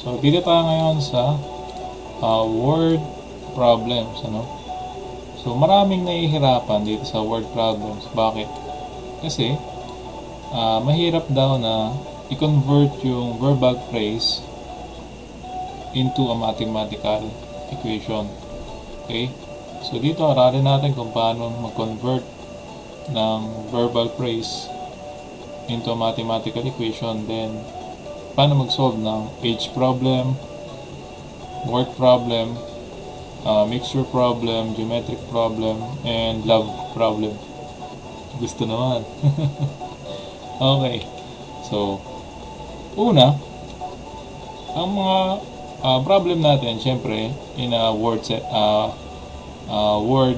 So, dito tayo ngayon sa word problems, ano? So, maraming nahihirapan dito sa word problems. Bakit? Kasi, mahirap daw na i-convert yung verbal phrase into a mathematical equation. Okay? So, dito aralin natin kung paano mag-convert ng verbal phrase into a mathematical equation. Then, paano mag-solve ng age problem, work problem, mixture problem, geometric problem, and love problem. Gusto naman. Okay. So, una, ang mga problem natin, syempre, in a word set, word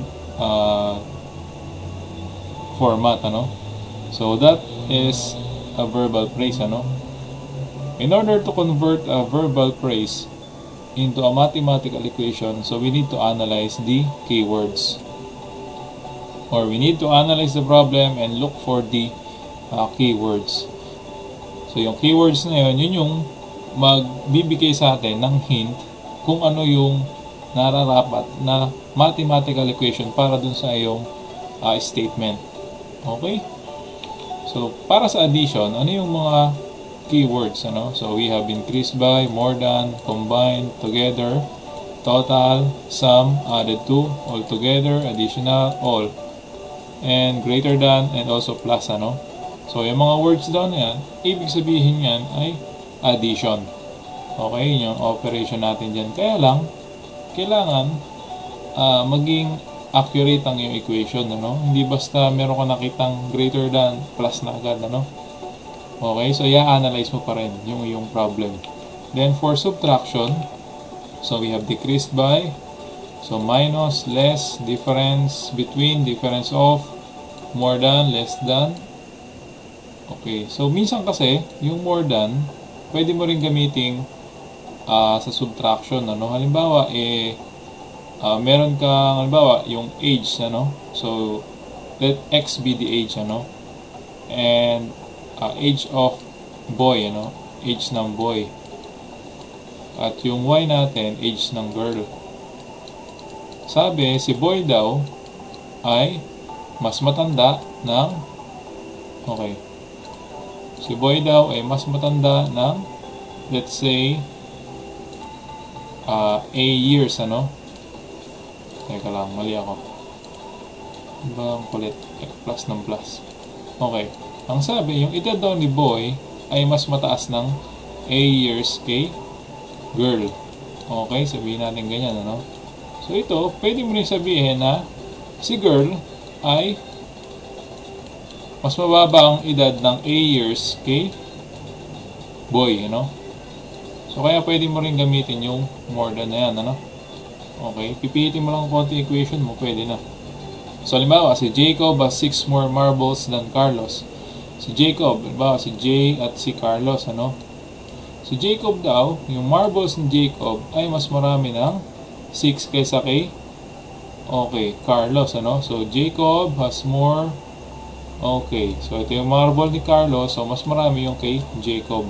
format, ano? So, that is a verbal phrase, ano? In order to convert a verbal phrase into a mathematical equation, so we need to analyze the keywords. Or we need to analyze the problem and look for the keywords. So, yung keywords na yun, yun yung magbibigay sa atin ng hint kung ano yung nararapat na mathematical equation para dun sa iyong statement. Okay? So, para sa addition, ano yung mga keywords, ano? So, we have increased by, more than, combined, together, total, sum, added to, all together, additional, all, and greater than, and also plus, ano? So, yung mga words down na yan, ibig sabihin yan ay addition. Okay, yun yung operation natin dyan. Kaya lang, kailangan maging accurate ang yung equation, ano? Hindi basta meron ka nakitang greater than, plus na agad, ano? Okay, so i-analyze mo pa rin yung problem. Then for subtraction, so we have decreased by, so minus, less, difference between, difference of, more than, less than. Okay, so minsan kasi yung more than pwede mo rin gamitin sa subtraction, ano? Halimbawa meron kang halimbawa yung age, ano? So let x be the age, ano? And age of boy, ano? Age ng boy. At yung y natin, age ng girl. Sabi, si boy daw ay mas matanda ng, okay, si boy daw ay mas matanda ng, let's say, a years, ano? Teka lang, mali ako. Ibang kulit, plus ng plus. Okay. Ang sabi, yung edad daw ni boy ay mas mataas ng a years kay girl. Okay, sabihin natin ganyan, ano? So ito, pwede mo rin sabihin na si girl ay mas mababa ang edad ng a years kay boy, ano? So kaya pwede mo rin gamitin yung more than na yan, ano? Okay, pipilitin mo lang konti equation mo, pwede na. So halimbawa, si Jacob has 6 more marbles than Carlos. Si Jacob, halimbawa si Jay at si Carlos, ano? Si Jacob daw, yung marbles ni Jacob ay mas marami ng 6 kaysa kay, okay, Carlos, ano? So Jacob has more, okay, so ito yung marble ni Carlos, so mas marami yung kay Jacob.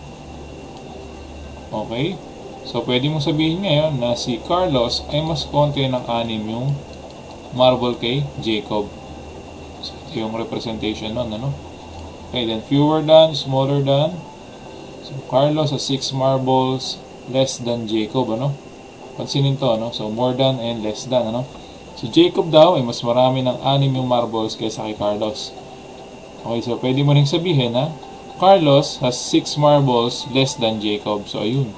Okay? So pwede mong sabihin ngayon na si Carlos ay mas konti ng 6 yung marble kay Jacob. So ito yung representation nun, ano? Okay, then fewer than, smaller than. So Carlos has 6 marbles less than Jacob, ano? Pansinin to, ano? So more than and less than, ano? So Jacob daw ay mas marami ng 6 yung marbles kaysa kay Carlos. Okay, so pwede mo rin sabihin na Carlos has 6 marbles less than Jacob. So ayun.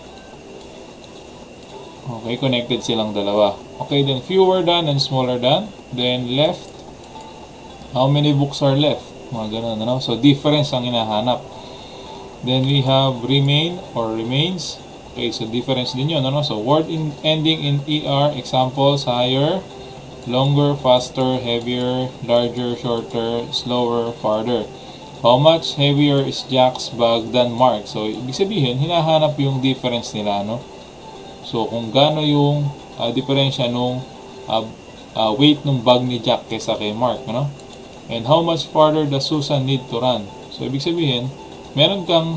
Okay, connected silang dalawa. Okay, then fewer than and smaller than. Then left. How many books are left? Mga ganun, ano? So difference ang hinahanap. Then we have remain or remains. Okay, so difference din yun, ano? So word ending in ER, examples, higher, longer, faster, heavier, larger, shorter, slower, farther. How much heavier is Jack's bag than Mark? So ibig sabihin, hinahanap yung difference nila, no? So kung gaano yung diferensya nung weight ng bag ni Jack kaysa kay Mark, ano? And how much farther does Susan need to run? So ibig sabihin, meron kang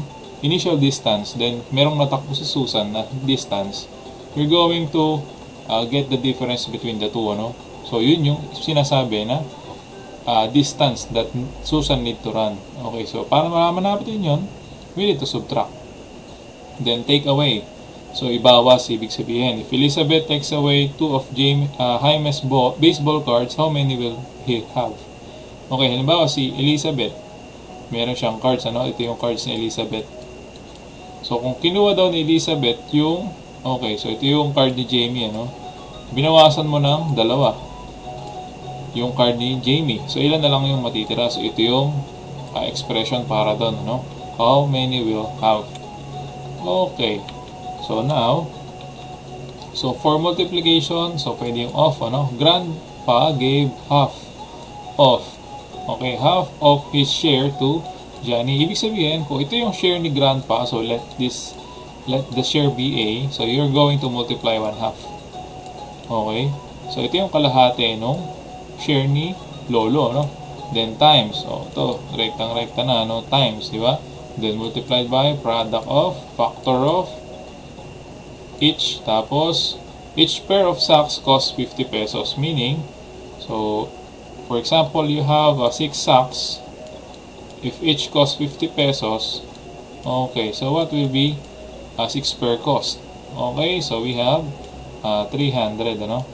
initial distance, then merong natakbo si Susan na distance, you're going to get the difference between the two, ano? So, yun yung sinasabi na distance that Susan need to run. Okay, so para malaman natin yun, we need to subtract. Then, take away. So, ibawas, ibig sabihin. If Elizabeth takes away 2 of Jaime's baseball cards, how many will he have? Okay, halimbawa si Elizabeth, meron siyang cards, ano? Ito yung cards ni Elizabeth. So, kung kinuha daw ni Elizabeth yung, okay, so ito yung card ni Jamie, ano? Binawasan mo ng 2. Yung card ni Jamie. So, ilan na lang yung matitira? So, ito yung expression para doon, no? How many will have? Okay. So, now, so for multiplication, so pwede yung off, ano? Grandpa gave half of. Okay, half of his share to Johnny. Ibig sabihin, kung ito yung share ni Grandpa, so let the share be A. So, you're going to multiply 1/2. Okay? So, ito yung kalahati nung share ni Lolo, no? Then times, so ito, rektang-rekta na, no? Times, di ba? Then multiplied by product of, factor of each, tapos each pair of socks costs 50 pesos, meaning, so for example, you have 6 socks, if each costs 50 pesos, okay, so what will be 6 pair cost? Okay, so we have 300, ano?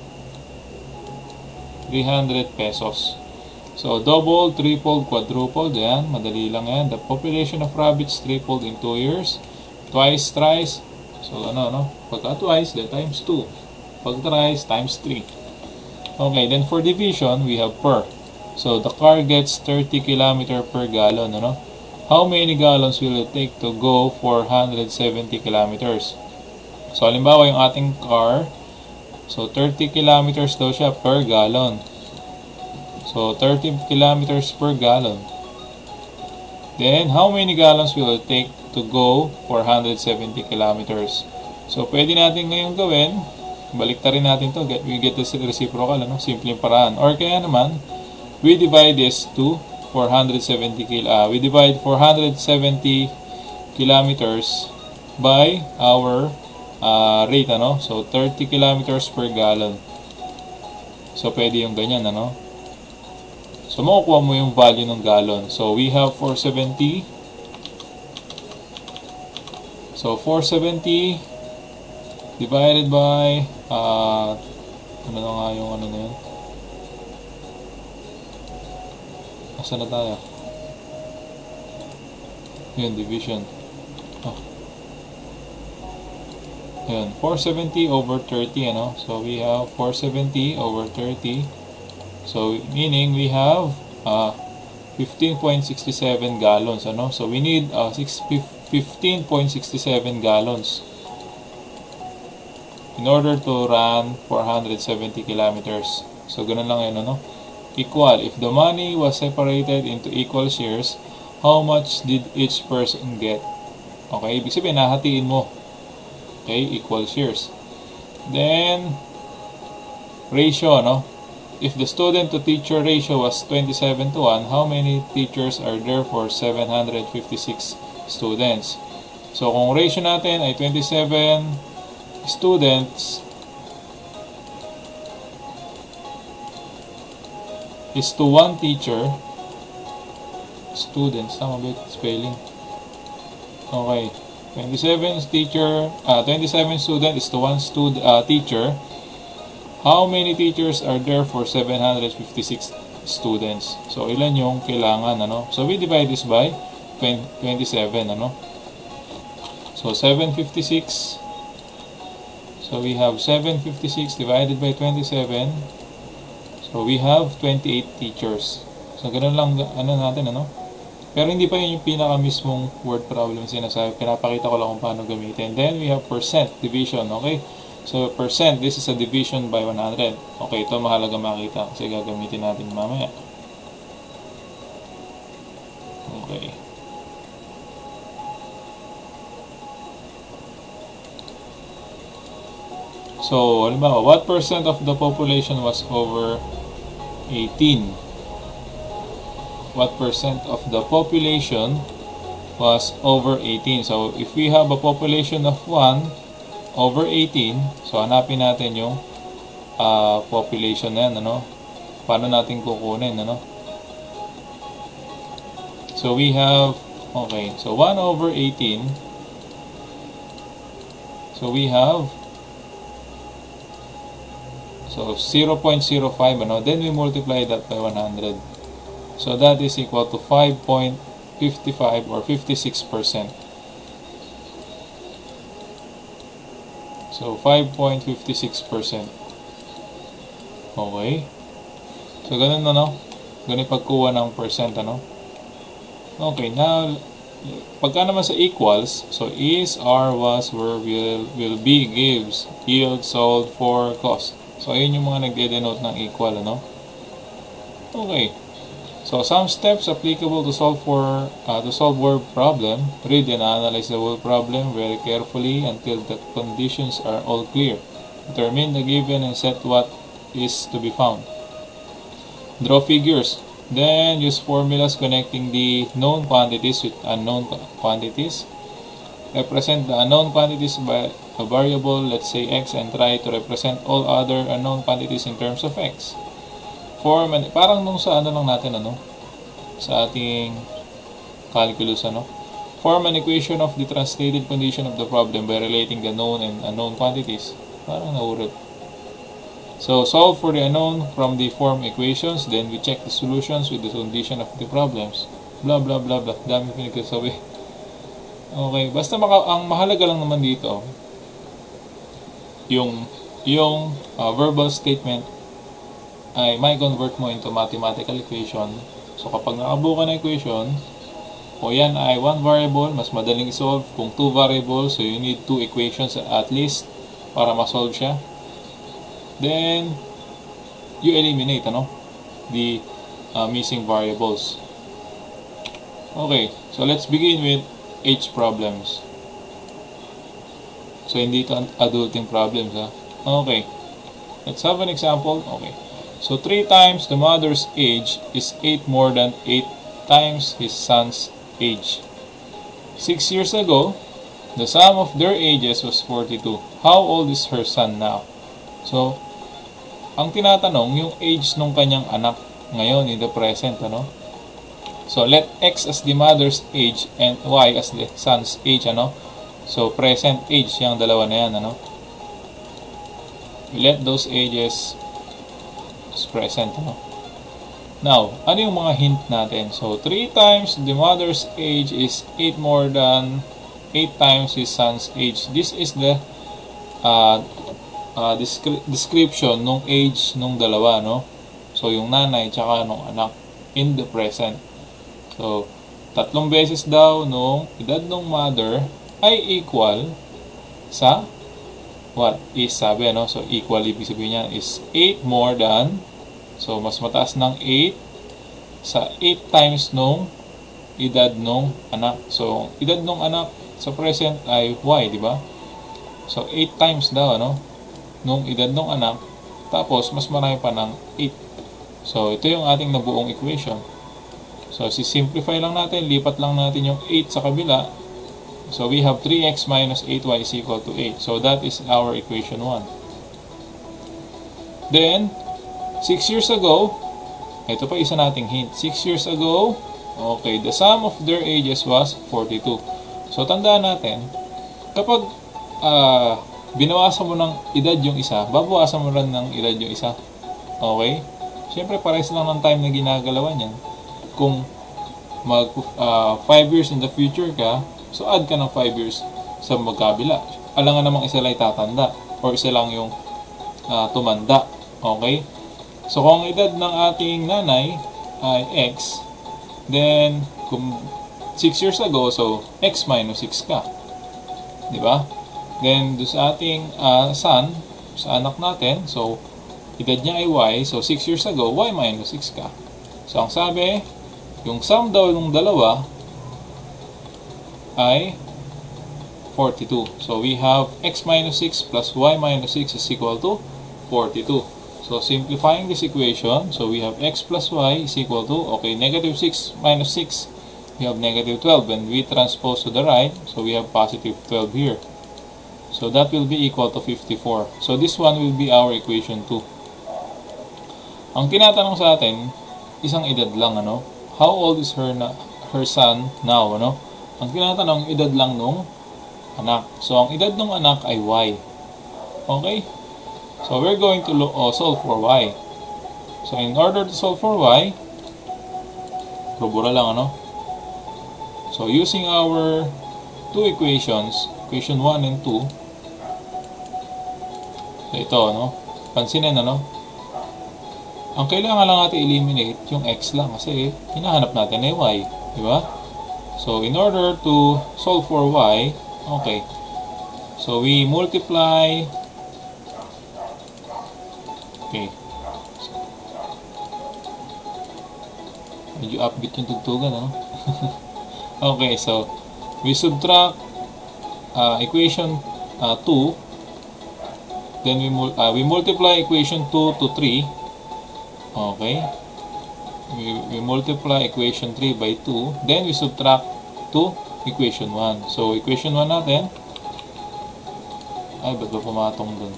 300 pesos. So, double, triple, quadruple, yan, madali lang yan. The population of rabbits tripled in 2 years. Twice, thrice, so ano, pagka twice, then times 2. Pag thrice, times 3. Okay, then for division, we have per. So, the car gets 30 km per gallon, ano? How many gallons will it take to go 470 kilometers? So, halimbawa yung ating car, so, 30 kilometers daw siya per gallon. So, 30 kilometers per gallon. Then, how many gallons will it take to go 470 kilometers? So, pwede natin ngayon gawin, baliktarin natin to, we get the reciprocal, ano? Simpleng paraan. Or kaya naman, we divide this to 470 we divide 470 kilometers by our rate, ano? So, 30 kilometers per gallon. So, pwede yung ganyan, ano? So, makukuha mo yung value ng gallon. So, we have 470. So, 470 divided by, ano na nga yung ano na yun? Asa na tayo? Yun, division. Ayan, 470 over 30, ano? So, we have 470 over 30. So, meaning we have 15.67 gallons, ano? So, we need 15.67 gallons in order to run 470 kilometers. So, ganun lang yun, ano? Equal. If the money was separated into equal shares, how much did each person get? Okay, ibig sabihin, nahatiin mo. Okay, equal shares. Then, ratio, no? If the student to teacher ratio was 27:1, how many teachers are there for 756 students? So, kung ratio natin ay 27 students is to 1 teacher, students, tama ba ito spelling? Okay. 27 student is to 1 teacher. How many teachers are there for 756 students? So, ilan yung kailangan, ano? So, we divide this by 27, ano? So, 756. So, we have 756 divided by 27. So, we have 28 teachers. So, ganun lang, ano natin, ano? Pero hindi pa yun yung pinaka-mismong word problem sinasabi. Pinapakita ko lang kung paano gamitin. Then, we have percent division, okay? So, percent, this is a division by 100. Okay, ito mahalaga makita kasi gagamitin natin mamaya. Okay. So, halimbawa, what percent of the population was over 18? What percent of the population was over 18. So, if we have a population of 1 over 18, so hanapin natin yung population na yan, ano? Paano natin kukunin, ano? So, we have, okay, so 1 over 18, so we have, so 0.05, ano? Then we multiply that by 100. So, that is equal to 5.55 or 56%. So, 5.56%. Okay. So, ganun, ano? Ganun pagkuha ng percent, ano? Okay, now, pagka naman sa equals, so is, are, was, were, will be, gives, yield, sold, for, cost. So, ayun yung mga nagde-denote ng equal, ano? Okay. So, some steps applicable to solve word problem. Read and analyze the word problem very carefully until the conditions are all clear. Determine the given and set what is to be found. Draw figures. Then use formulas connecting the known quantities with unknown quantities. Represent the unknown quantities by a variable, let's say x, and try to represent all other unknown quantities in terms of x. Parang nung sa ano lang natin, ano, sa ating calculus, ano, form an equation of the translated condition of the problem by relating the known and unknown quantities. Parang naurot. So, solve for the unknown from the form equations, then we check the solutions with the condition of the problems. Blah, blah, blah, blah. Dami pinagsasabi. Okay, basta ang mahalaga lang naman dito, yung verbal statement ay may convert mo into mathematical equation. So, kapag nakabuo ka na equation, o yan ay 1 variable, mas madaling isolve. Kung 2 variables, so you need 2 equations at least para ma-solve siya. Then, you eliminate, ano, the missing variables. Okay, so let's begin with H problems. So, hindi ito adulting problems, ha? Okay, let's have an example. Okay. So, 3 times the mother's age is 8 more than 8 times his son's age. 6 years ago, the sum of their ages was 42. How old is her son now? So, ang tinatanong, yung age nung kanyang anak ngayon in the present, ano? So, let X as the mother's age and Y as the son's age, ano? So, present age, yung dalawa na yan, ano? We let those ages present, ano? Now, ano yung mga hint natin? So, 3 times the mother's age is 8 more than 8 times his son's age. This is the description nung age nung dalawa, no? So, yung nanay tsaka nung anak in the present. So, 3 beses daw nung edad nung mother ay equal sa what is, sabi, no? So, equal, ibig sabihin niya is 8 more than, so, mas mataas ng 8 sa 8 times nung edad nung anak. So, edad nung anak sa present ay Y, di ba? So, 8 times daw, ano? Nung edad nung anak, tapos, mas marami pa ng 8. So, ito yung ating nabuong equation. So, simplify lang natin, lipat lang natin yung 8 sa kabila. So, we have 3x minus 8y is equal to 8. So, that is our equation 1. Then, 6 years ago, ito pa isa nating hint. 6 years ago, okay, the sum of their ages was 42. So, tandaan natin, kapag binawasan mo ng edad yung isa, babawasan mo rin ng edad yung isa. Okay? Siyempre, pares lang ng time na ginagalawan yan. Kung mag 5 years in the future ka, so add ka ng 5 years sa magkabila. Alangan namang isa lang tatanda or isa lang yung tumanda. Okay? So, kung edad ng ating nanay ay X, then, kung 6 years ago, so, X minus 6 ka. Diba? Then, do sa ating son, sa anak natin, so, edad niya ay Y, so, 6 years ago, Y minus 6 ka. So, ang sabi, yung sum daw ng dalawa ay 42. So, we have X minus 6 plus Y minus 6 is equal to 42. So, simplifying this equation, so we have x plus y is equal to, okay, negative 6 minus 6 we have negative 12. When we transpose to the right, so we have positive 12 here. So that will be equal to 54. So this one will be our equation 2. Ang tinatanong sa atin, isang edad lang, ano? How old is her son now, ano? Ang tinatanong, edad lang nung anak. So ang edad nung anak ay y. Okay? So we're going to solve for y. So in order to solve for y, probura lang, ano? So using our two equations, equation 1 and 2, so ito, ano? Pansinin, ano? Ang kailangan lang natin eliminate yung x lang kasi hinahanap natin ay y, di ba? So in order to solve for y, okay. So we multiply. Okay. Medyo upbeat yung tugtugan, ano? Okay, so we subtract equation 2. Then we multiply equation 2 to 3. Okay. We multiply equation 3 by 2. Then we subtract to equation 1. So equation 1 natin. Ay, ba't ba pumatong dun?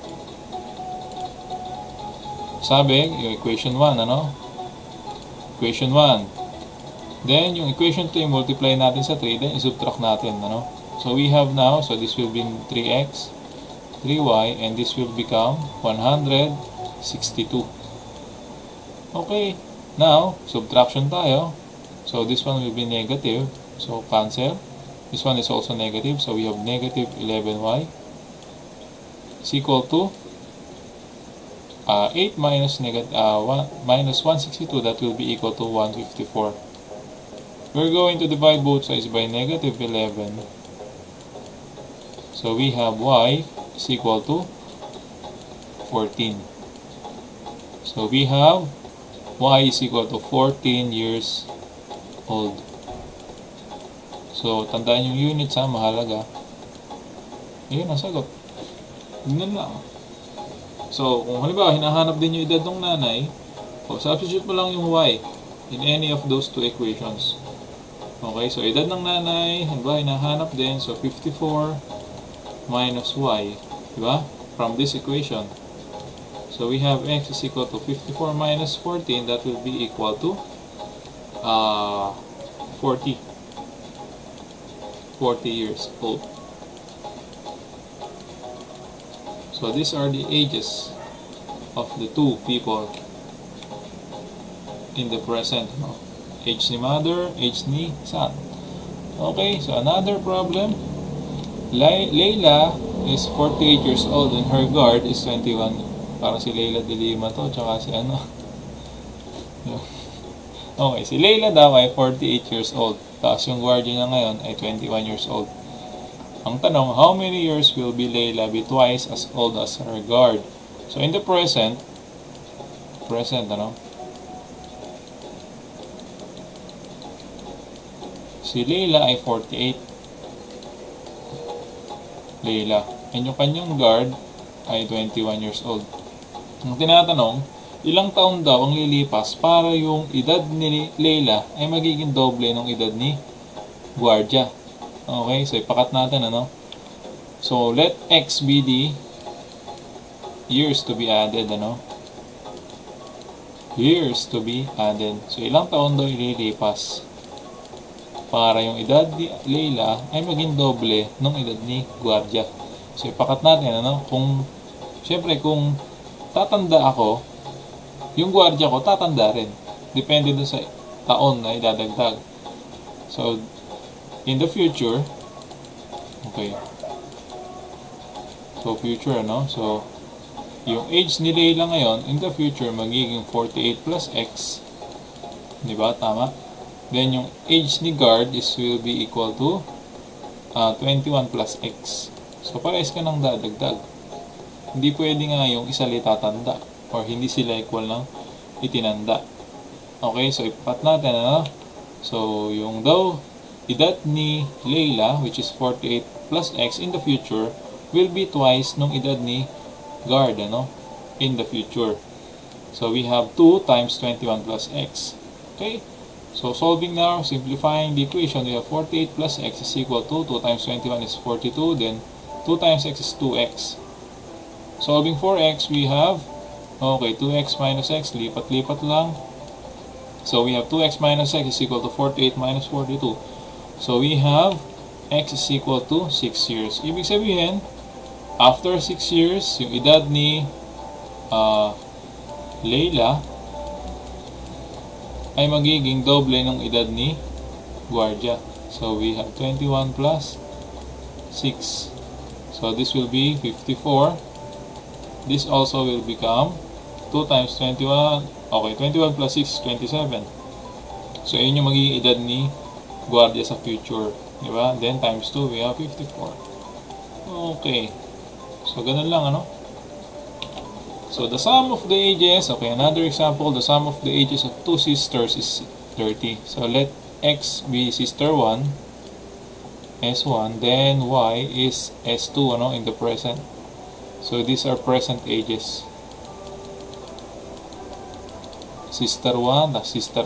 Sabi, yung equation 1, ano? Equation 1. Then, yung equation 2, multiply natin sa 3. Then, subtract natin, ano? So we have now, so this will be 3x. 3y, and this will become 162. Okay, now subtraction tayo. So this one will be negative, so cancel. This one is also negative, so we have negative 11y is equal to 8 minus minus 162. That will be equal to 154. We're going to divide both sides by negative 11. So we have y is equal to 14. So we have y is equal to 14 years old. So tandaan yung units, ha, mahalaga. Ayun ang sagot. Ganun lang. So kung halimbawa hinahanap din yung edad ng nanay, substitute mo lang yung y in any of those two equations. Okay, so edad ng nanay, halimbawa hinahanap din, so 54 minus y, diba? From this equation. So we have x is equal to 54 minus 14, that will be equal to 40 years old. So these are the ages of the two people in the present. Age ni mother, age ni son. Okay, so another problem. Layla is 48 years old and her guard is 21. Parang si Layla de Lima to, tsaka si ano. Okay, si Layla daw ay 48 years old. Tapos yung guardian niya ngayon ay 21 years old. Ang tanong, how many years will be Layla be twice as old as her guard? So in the present, ano? Si Layla ay 48. Layla. And yung kanyang guard ay 21 years old. Ang tinatanong, ilang taon daw ang lilipas para yung edad ni Layla ay magiging doble ng edad ni guardia. Okay, so ipakat natin, ano? So let x be the years to be added, ano? Years to be added. So ilang taon daw ililipas para yung edad ni Layla ay maging doble ng edad ni guardia. So ipakat natin, ano? Siyempre kung tatanda ako, yung guardia ko tatanda rin. Depende dun sa taon na idadagdag. So in the future, okay. So future, ano? So yung age ni Layla ngayon, in the future magiging 48 plus x. Di ba? Tama? Then yung age ni guard will be equal to 21 plus x. So parehas ka nang dadagdag. Hindi pwede nga yung isa li tatanda or hindi sila equal ng itinanda. Okay, so ipapat natin, ano? So yung daw edad ni Layla, which is 48 plus x in the future, will be twice nung edad ni guard, ano? In the future. So we have 2 times 21 plus x. Okay? So solving now, simplifying the equation, we have 48 plus x is equal to 2 times 21 is 42, then 2 times x is 2x. Solving for x, we have, okay, 2x minus x, lipat-lipat lang. So we have 2x minus x is equal to 48 minus 42. So we have x is equal to 6 years. Ibig sabihin, after 6 years, yung edad ni Leila ay magiging doble ng edad ni Guardia. So we have 21 plus 6. So this will be 54. This also will become 2 times 21. Okay, 21 plus 6 is 27. So yun yung magiging edad ni Guardia sa future. Diba? Then times 2, we have 54. Okay. So ganun lang, ano? So the sum of the ages, okay, another example, the sum of the ages of two sisters is 30. So let x be sister 1, S1, then y is S2, ano, in the present. So these are present ages. Sister 1, sister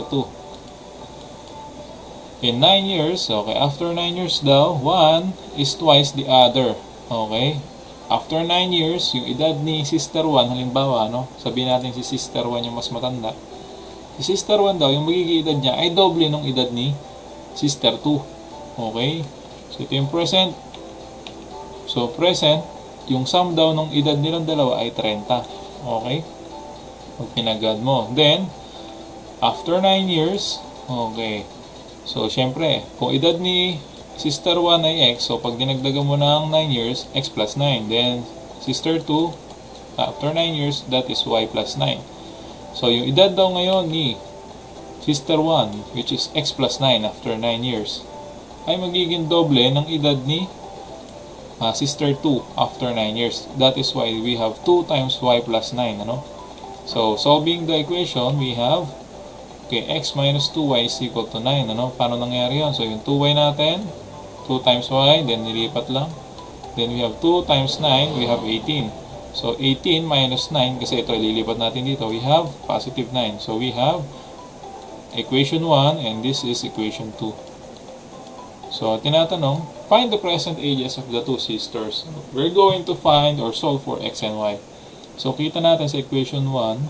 2. In 9 years, okay, after 9 years daw, 1 is twice the other. Okay? After 9 years, yung edad ni sister 1, halimbawa, no? Sabihin natin si sister 1 yung mas matanda. Si sister 1 daw, yung magiging edad niya ay doble ng edad ni sister 2. Okay? So ito yung present. So present, yung sum daw ng edad nilang dalawa ay 30. Okay? Pag pinagad mo. Then, after 9 years, okay. So, syempre, kung edad ni sister 1 ay x, so pag dinagdagan mo ng 9 years, x plus 9. Then, sister 2, after 9 years, that is y plus 9. So, yung edad daw ngayon ni sister 1, which is x plus 9 after 9 years, ay magiging doble ng edad ni sister 2 after 9 years. That is why we have 2 times y plus 9, ano? So, solving the equation, we have, okay, x minus 2y is equal to 9, ano? Paano nangyari yun? So, yung 2y natin, 2 times y, then nilipat lang. Then we have 2 times 9, we have 18. So, 18 minus 9, kasi ito, ililipat natin dito, we have positive 9. So, we have equation 1, and this is equation 2. So, tinatanong, find the present ages of the two sisters. We're going to find or solve for x and y. So, kita natin sa equation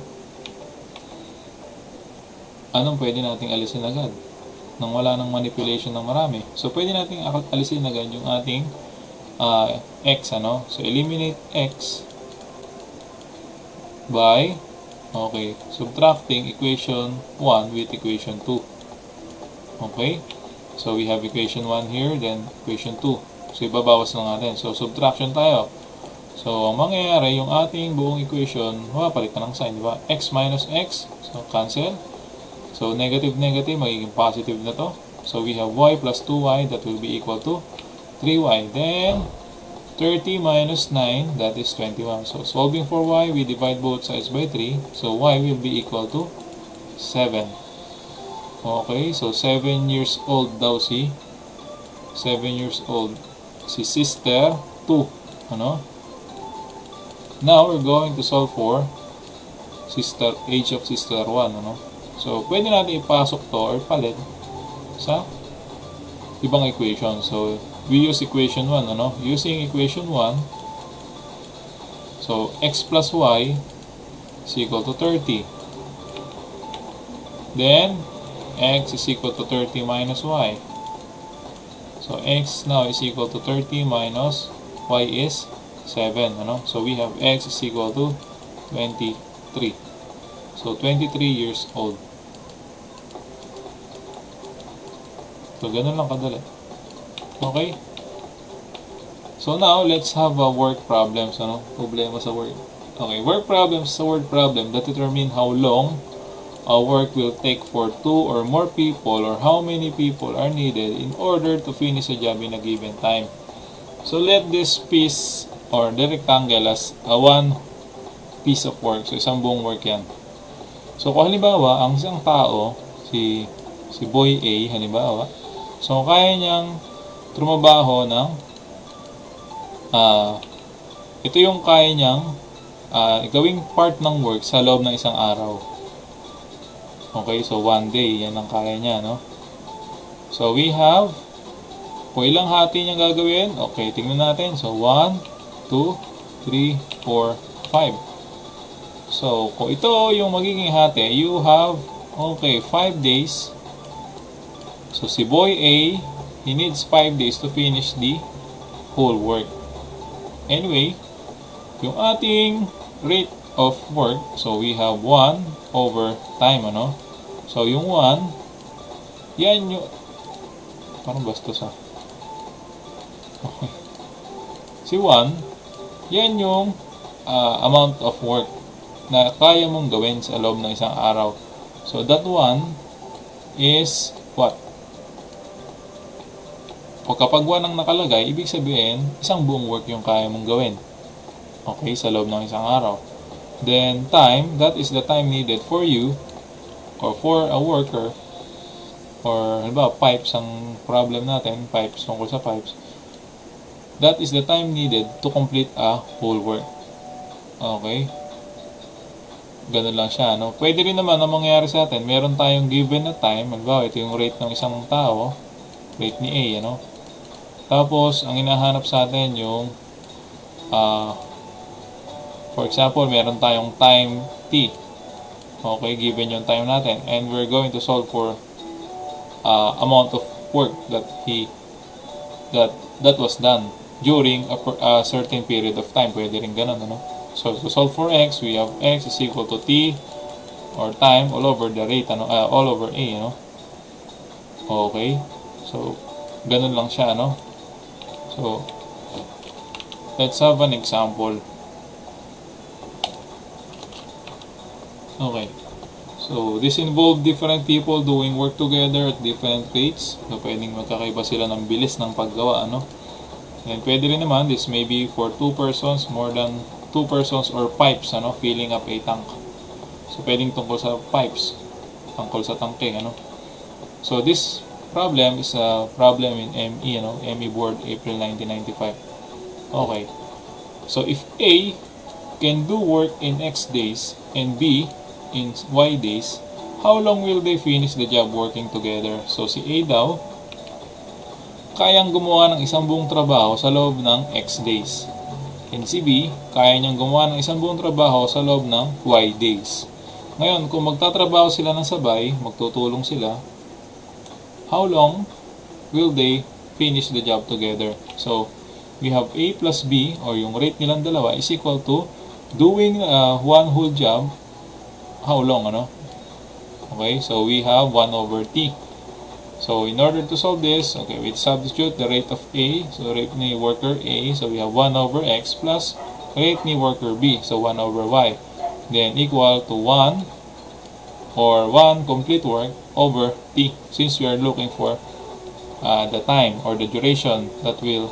1, anong pwede nating alisin agad? Nang wala ng manipulation ng marami. So, pwede nating alisin agad yung ating x, ano? So, eliminate x by, okay, subtracting equation 1 with equation 2. Okay? So, we have equation 1 here, then equation 2. So, ibabawas lang natin. So, subtraction tayo. So, ang mangyayari, yung ating buong equation, palitan ng sign, diba? X minus x, so cancel. So, negative, negative, magiging positive na to. So, we have y plus 2y, that will be equal to 3y. Then, 30 minus 9, that is 21. So, solving for y, we divide both sides by 3. So, y will be equal to 7. Okay, so 7 years old daw si 7 years old si sister 2, ano? Now we're going to solve for age of sister 1, ano? So pwede natin ipasok to or palit sa ibang equation. So we use equation 1, ano? Using equation 1, so x plus y is equal to 30. Then x is equal to 30 minus y. So, x now is equal to 30 minus y is 7. Ano? So, we have x is equal to 23. So, 23 years old. So, ganun lang kadali. Okay? So, now, let's have a work problems. Ano? Problema sa work. Okay, work problems sa word problem that determine how long a work will take for 2 or more people or how many people are needed in order to finish a job in a given time. So let this piece or the rectangle as a one piece of work. So isang buong work yan. So kung halimbawa, ang isang tao, si boy A, halimbawa, so kaya niyang trumabaho ng ito yung kaya niyang gawing part ng work sa loob ng isang araw. Okay, so 1 day, yan ang kaya niya, no? So we have, kung ilang hati niya gagawin, okay, tingnan natin. So 1, 2, 3, 4, 5. So kung ito yung magiging hati, you have, okay, 5 days. So si boy A, he needs 5 days to finish the whole work. Anyway, yung ating rate of work, so we have 1 over time, ano? So yung 1, yan yung, parang bastos ha. Okay. Si 1, yan yung amount of work na kaya mong gawin sa loob ng isang araw. So that 1 is what? O kapag 1 ang nakalagay, ibig sabihin, isang buong work yung kaya mong gawin. Okay, sa loob ng isang araw. Then time, that is the time needed for you or for a worker, or halimbawa pipes ang problem natin, pipes, tungkol sa pipes. That is the time needed to complete a whole work. Okay? Ganun lang siya, no? Pwede rin naman ang mangyari sa atin, meron tayong given na time, halimbawa ito yung rate ng isang tao, rate ni A, ano? Tapos, ang hinahanap sa atin yung for example, meron tayong time T. Okay, given yung time natin. And we're going to solve for amount of work that was done during a certain period of time. Pwede rin ganun, ano? So, to solve for x, we have x is equal to t or time all over the rate, ano? All over a, ano? Okay. So, ganun lang siya, ano? So, let's have an example. Okay. So, this involved different people doing work together at different rates. So, pwedeng magkakaiba sila ng bilis ng paggawa, ano? And pwede rin naman, this may be for 2 persons, more than 2 persons, or pipes, ano? Filling up a tank. So, pwedeng tungkol sa pipes, tungkol sa tangke, ano? So, this problem is a problem in ME, ano? ME board, April 1995. Okay. So, if A can do work in X days and B in Y days, how long will they finish the job working together? So, si A daw, kayang gumawa ng isang buong trabaho sa loob ng X days. And si B, kaya niyang gumawa ng isang buong trabaho sa loob ng Y days. Ngayon, kung magtatrabaho sila ng sabay, magtutulong sila, how long will they finish the job together? So, we have A plus B, or yung rate nilang dalawa, is equal to doing one whole job, how long, ano? Okay, so we have 1 over T. So, in order to solve this, okay, we substitute the rate of A, so rate ni worker A, so we have 1 over X plus rate ni worker B, so 1 over Y. Then, equal to 1 or 1 complete work over T, since we are looking for the time or the duration that will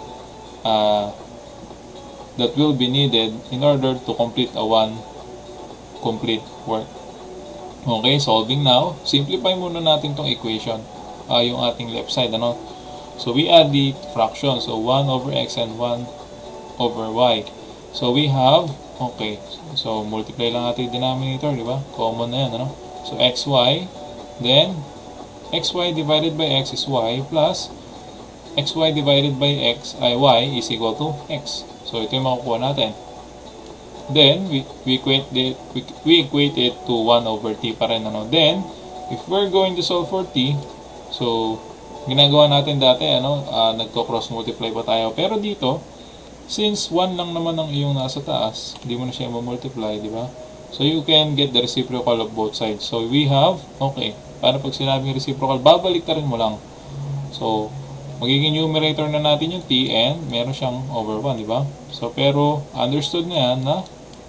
be needed in order to complete a 1 complete work. Okay, solving now. Simplify muna natin tong equation, yung ating left side, ano? So, we add the fraction. So, 1 over x and 1 over y. So, we have, okay, so multiply lang natin yung denominator, di ba? Common na yan, ano? So, xy, then, xy divided by x is y, plus xy divided by x ay y is equal to x. So, ito yung makukuha natin. Then, we equate it to 1 over t pa rin, ano? Then, if we're going to solve for t, so, ginagawa natin dati, ano, nagko-cross multiply pa tayo. Pero dito, since 1 lang naman ang iyong nasa taas, hindi mo na siya multiply, di ba? So, you can get the reciprocal of both sides. So, we have, okay, para pag sinabing reciprocal, babalik ka rin mo lang. So, magiging numerator na natin yung t and meron siyang over 1, di ba? So, pero understood na yan na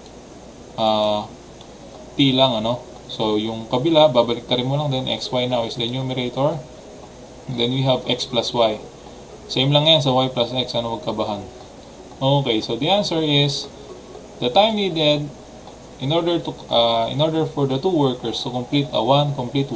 t lang, ano? So, yung kabila, babalik rin mo lang. Then, xy now is the numerator. Then, we have x plus y. Same lang yan sa y plus x. Ano, magkabahan. Okay, so the answer is the time needed in order for the two workers to complete a one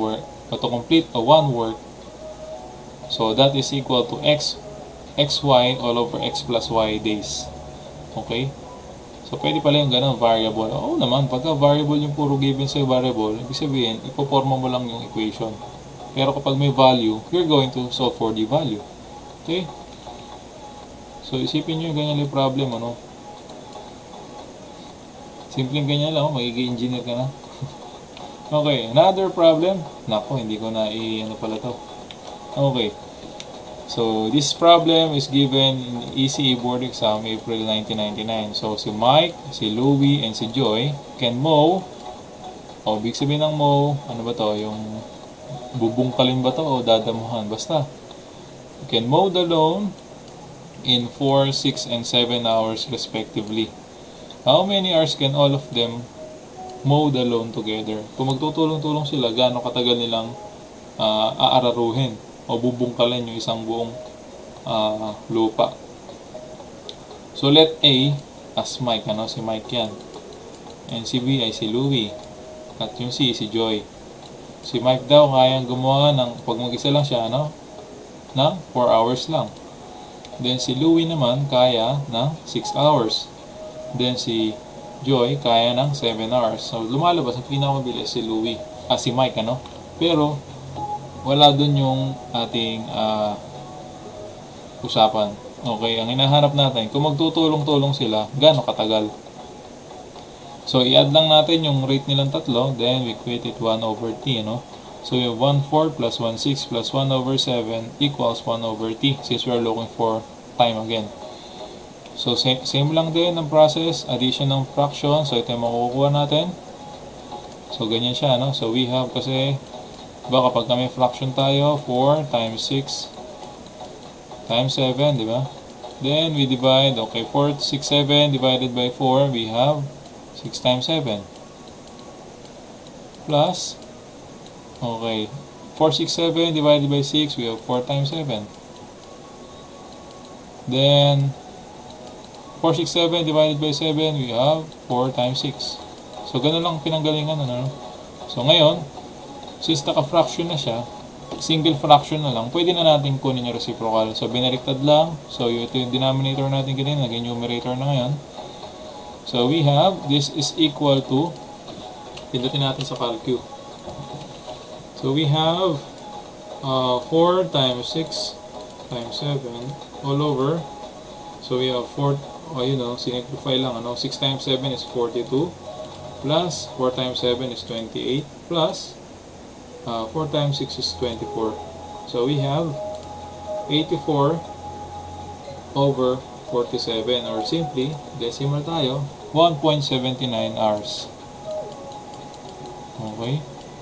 work, so that is equal to xy all over x plus y days. Okay? So, pwede pala yung ganun, variable. Oo naman, pagka variable yung puro given sa variable, ibig sabihin, ipoforma mo lang yung equation. Pero kapag may value, you're going to solve for the value. Okay? So, isipin nyo yung ganyan yung problem, ano? Simpleng ganyan lang, magiging engineer ka na. Okay, another problem. Nako, hindi ko na ano pala to. Okay. So, this problem is given in ECE board exam April 1999. So, si Mike, si Louie, and si Joy can mow. O, big sabihin ng mow, ano ba to? Yung bubungkalin ba to o dadamuhan? Basta. You can mow the lawn in 4, 6, and 7 hours respectively. How many hours can all of them mow the lawn together? Kung magtutulong-tulong sila, gaano katagal nilang aararuhin o bubungkalin yung isang buong lupa. So, let A as Mike, ano? Si Mike yan. And si B ay si Louie. At yung C, si Joy. Si Mike daw kayang gumawa ng, pag mag-isa lang siya, ano? ng 4 hours lang. Then, si Louie naman kaya ng 6 hours. Then, si Joy kaya ng 7 hours. So, lumalabas ang pinakamabilis si Louie. Si Mike, ano? Pero, wala dun yung ating usapan. Okay, ang hinahanap natin, kung magtutulong-tulong sila, gaano katagal? So, i-add lang natin yung rate nilang tatlo, then we equate it 1 over t, no? So, we have 1/4 plus 1/6 plus 1 over 7 equals 1 over t, since we are looking for time again. So, same lang din ang process, addition ng fraction. So, ito yung makukuha natin. So, ganyan siya, no? So, we have kasi, diba, kapag may fraction tayo, 4 times 6 times 7, diba? Then, we divide, okay, 4, 6, 7 divided by 4, we have 6 times 7. Plus, okay, 4, 6, 7 divided by 6, we have 4 times 7. Then, 4, 6, 7 divided by 7, we have 4 times 6. So, ganun lang pinanggalingan, ano? So, ngayon, since naka-fraction na siya, single fraction na lang, pwede na natin kunin yung reciprocal. So, binaliktad lang. So, ito yung denominator natin kanina, naging numerator na ngayon. So, we have, this is equal to, pindutin natin sa calcu. So, we have 4 times 6 times 7 all over. So, we have 4, simplify lang, 6 times 7 is 42, plus 4 times 7 is 28, plus 4 times 6 is 24. So, we have 84 over 47, or simply, decimal tayo, 1.79 hours. Okay?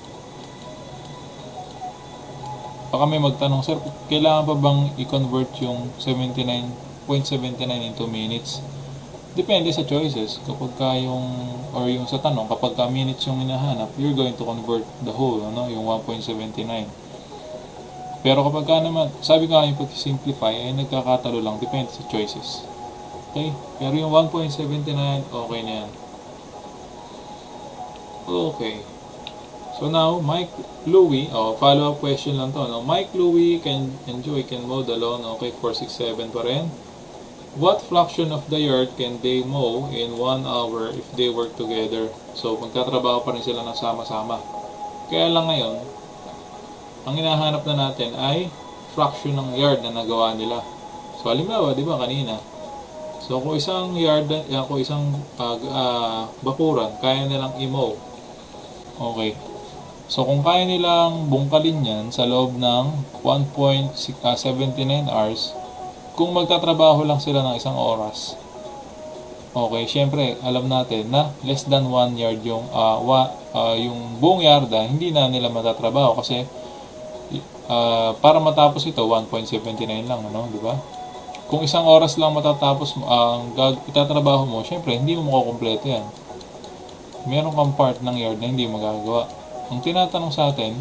Baka may magtanong, sir, kailangan pa bang i-convert yung 79.79 into minutes? Depende sa choices. Kapag ka yung sa tanong, kapag ka minutes yung hinahanap, you're going to convert the whole, yung 1.79. Pero kapag ka naman, sabi ko nga yung pag-simplify, ay nagkakatalo lang, depende sa choices. Okay? Pero yung 1.79, okay na yan. Okay. So now, Mike, Louie, follow-up question lang to. Now, Mike, Louie, and Joy can mow the lawn. Okay, 4, 6, 7 pa rin. What fraction of the yard can they mow in 1 hour if they work together? So, magkatrabaho pa rin sila ng sama-sama. Kaya lang ngayon, ang hinahanap na natin ay fraction ng yard na nagawa nila. So, halimbawa, di ba kanina? So, kung isang yard, kung isang bakuran, kaya nilang i-mow. Okay. So, kung kaya nilang bungkalin yan sa loob ng 1.79 hours, kung magtatrabaho lang sila ng isang oras, okay, syempre, alam natin na less than 1 yard yung buong yarda, hindi na nila matatrabaho kasi para matapos ito, 1.79 lang, di ba? Kung isang oras lang matatapos mo, ang itatrabaho mo, syempre, hindi mo makukumpleto yan. Meron kang part ng yard na hindi magagawa. Ang tinatanong sa atin,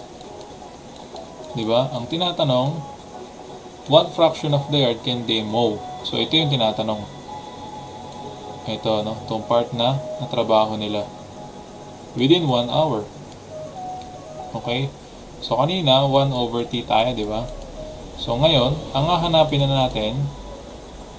di ba? Ang tinatanong, what fraction of the yard can they mow? So, ito yung tinatanong. Ito, itong part na trabaho nila. Within 1 hour. Okay? So, kanina, 1 over t tayo, di ba? So, ngayon, ang hahanapin na natin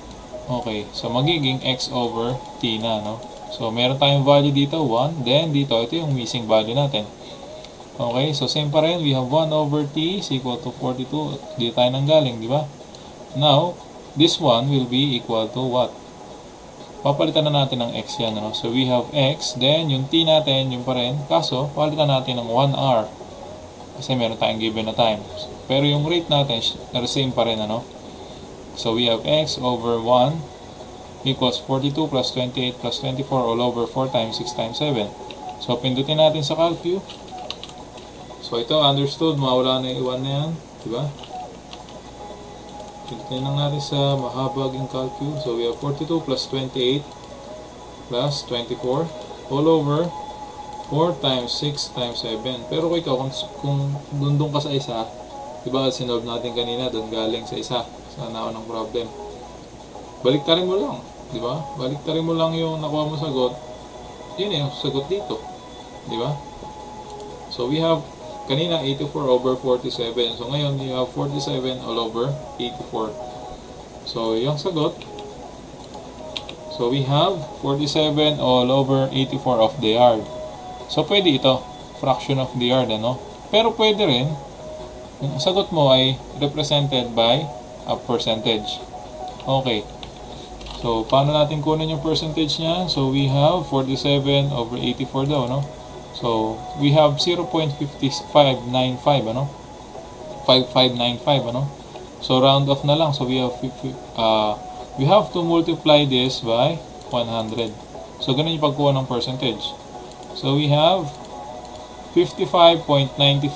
Okay, so magiging x over t na, no? So, meron tayong value dito, 1. Then, dito, ito yung missing value natin. Okay, so same pa rin. We have 1 over t is equal to 42. Dito tayo nanggaling, di ba? Now, this one will be equal to what? Papalitan na natin ng x yan, no? So, we have x. Then, yung t natin, yung pa rin. Kaso, palitan natin ng 1 hour. Kasi meron tayong given na time. Pero yung rate natin, same pa rin, ano? So, we have x over 1 equals 42 plus 28 plus 24 all over 4 times 6 times 7. So, pindutin natin sa calcu. So, ito, understood. Mawala na yung 1 na yan. Diba? Pindutin lang natin sa mahabaging calcu. So, we have 42 plus 28 plus 24 all over 4 times 6 times 7. Pero kung ikaw, kung dundong ka sa isa, diba, sinolve natin kanina, doon galing sa isa. Sana ako ng problem. Baliktarin mo lang, di ba? Baliktarin mo lang yung nakuha mo sagot. Yun yung sagot dito, di ba? So we have kanina 84 over 47. So ngayon you have 47 all over 84. So yung sagot. So we have 47 all over 84 of the yard. So pwede ito, fraction of the yard, ano? Pero pwede rin yung sagot mo ay represented by a percentage. Okay. So, paano natin kunin yung percentage niya? So, we have 47 over 84 daw, no? So, we have 0.5595, ano? 5595, ano? So, round off na lang. So, we have to multiply this by 100. So, ganun yung pagkuha ng percentage. So, we have 55.95%.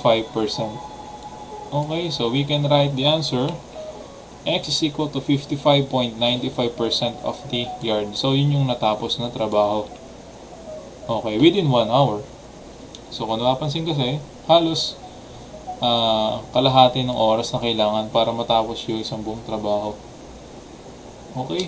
Okay, so we can write the answer x is equal to 55.95% of the yard. So, yun yung natapos na trabaho. Okay, within 1 hour. So, kung napapansin kasi, halos kalahati ng oras na kailangan para matapos yung isang buong trabaho. Okay.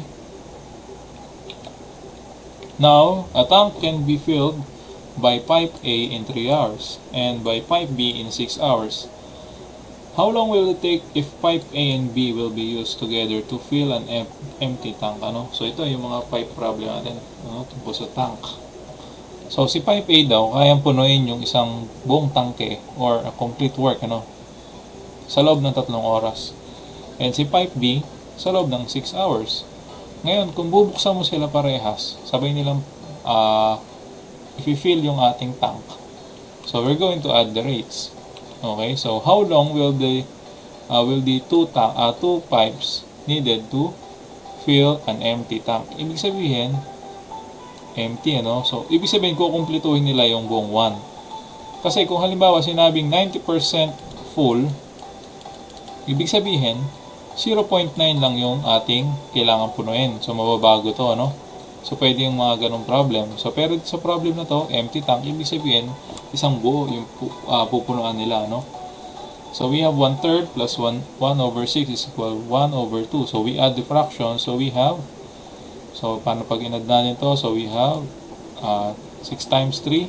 Now, a tank can be filled by pipe A in 3 hours and by pipe B in 6 hours. How long will it take if pipe A and B will be used together to fill an empty tank? Ano? So, ito yung mga pipe problem natin, ano, tungkol sa tank. So, si pipe A daw, kayang punuin yung isang buong tangke or a complete work, ano, sa loob ng 3 oras. And si pipe B, sa loob ng 6 hours. Ngayon, kung bubuksan mo sila parehas, sabay nilang i-fill yung ating tank. So, we're going to add the rates. Okay, so how long will the two pipes needed to fill an empty tank? Ibig sabihin, empty, ano? So, ibig sabihin, kukumpletuhin nila yung buong 1. Kasi kung halimbawa sinabing 90% full, ibig sabihin, 0.9 lang yung ating kailangan punuin. So, mababago to, ano? So, pwede yung mga ganong problem. So, pero sa problem na to, empty tank, ibig sabihin, isang buo yung pupunuan nila, no? So, we have 1/3 plus 1 over 6 is equal 1 over 2. So, we add the fraction. So, we have, so, paano pag inad natin to? So, we have 6 times 3.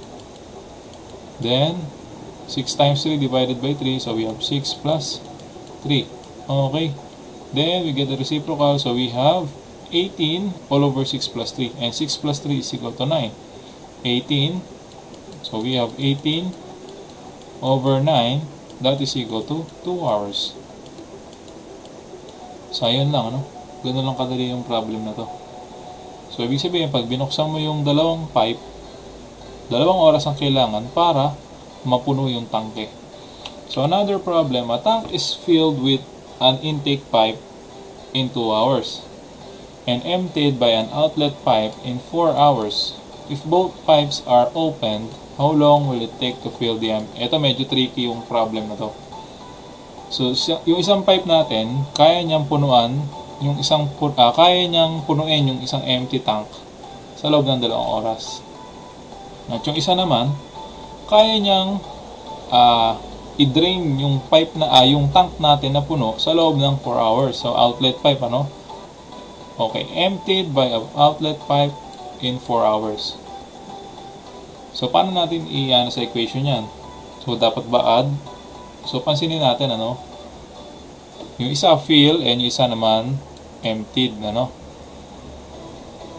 Then, 6 times 3 divided by 3. So, we have 6 plus 3. Okay. Then, we get the reciprocal. So, we have 18 all over 6 plus 3. And 6 plus 3 is equal to 9. 18. So, we have 18 over 9. That is equal to 2 hours. So, ayun lang, ano? Ganun lang kadali yung problem na to. So, ibig sabihin, pag binuksan mo yung dalawang pipe, 2 oras ang kailangan para mapuno yung tangke. So, another problem, a tank is filled with an intake pipe in 2 hours and emptied by an outlet pipe in 4 hours. If both pipes are opened, how long will it take to fill the empty? Ito medyo tricky yung problem na to. So, yung isang pipe natin, kaya niyang punuin yung isang empty tank sa loob ng 2 oras. At yung isa naman, kaya niyang i-drain yung pipe na yung tank natin na puno sa loob ng 4 hours. So, outlet pipe, ano? Okay, emptied by an outlet pipe in 4 hours. So, paano natin i-ano sa equation yan? So, dapat ba add? So, pansinin natin, ano? Yung isa fill and yung isa naman emptied, ano?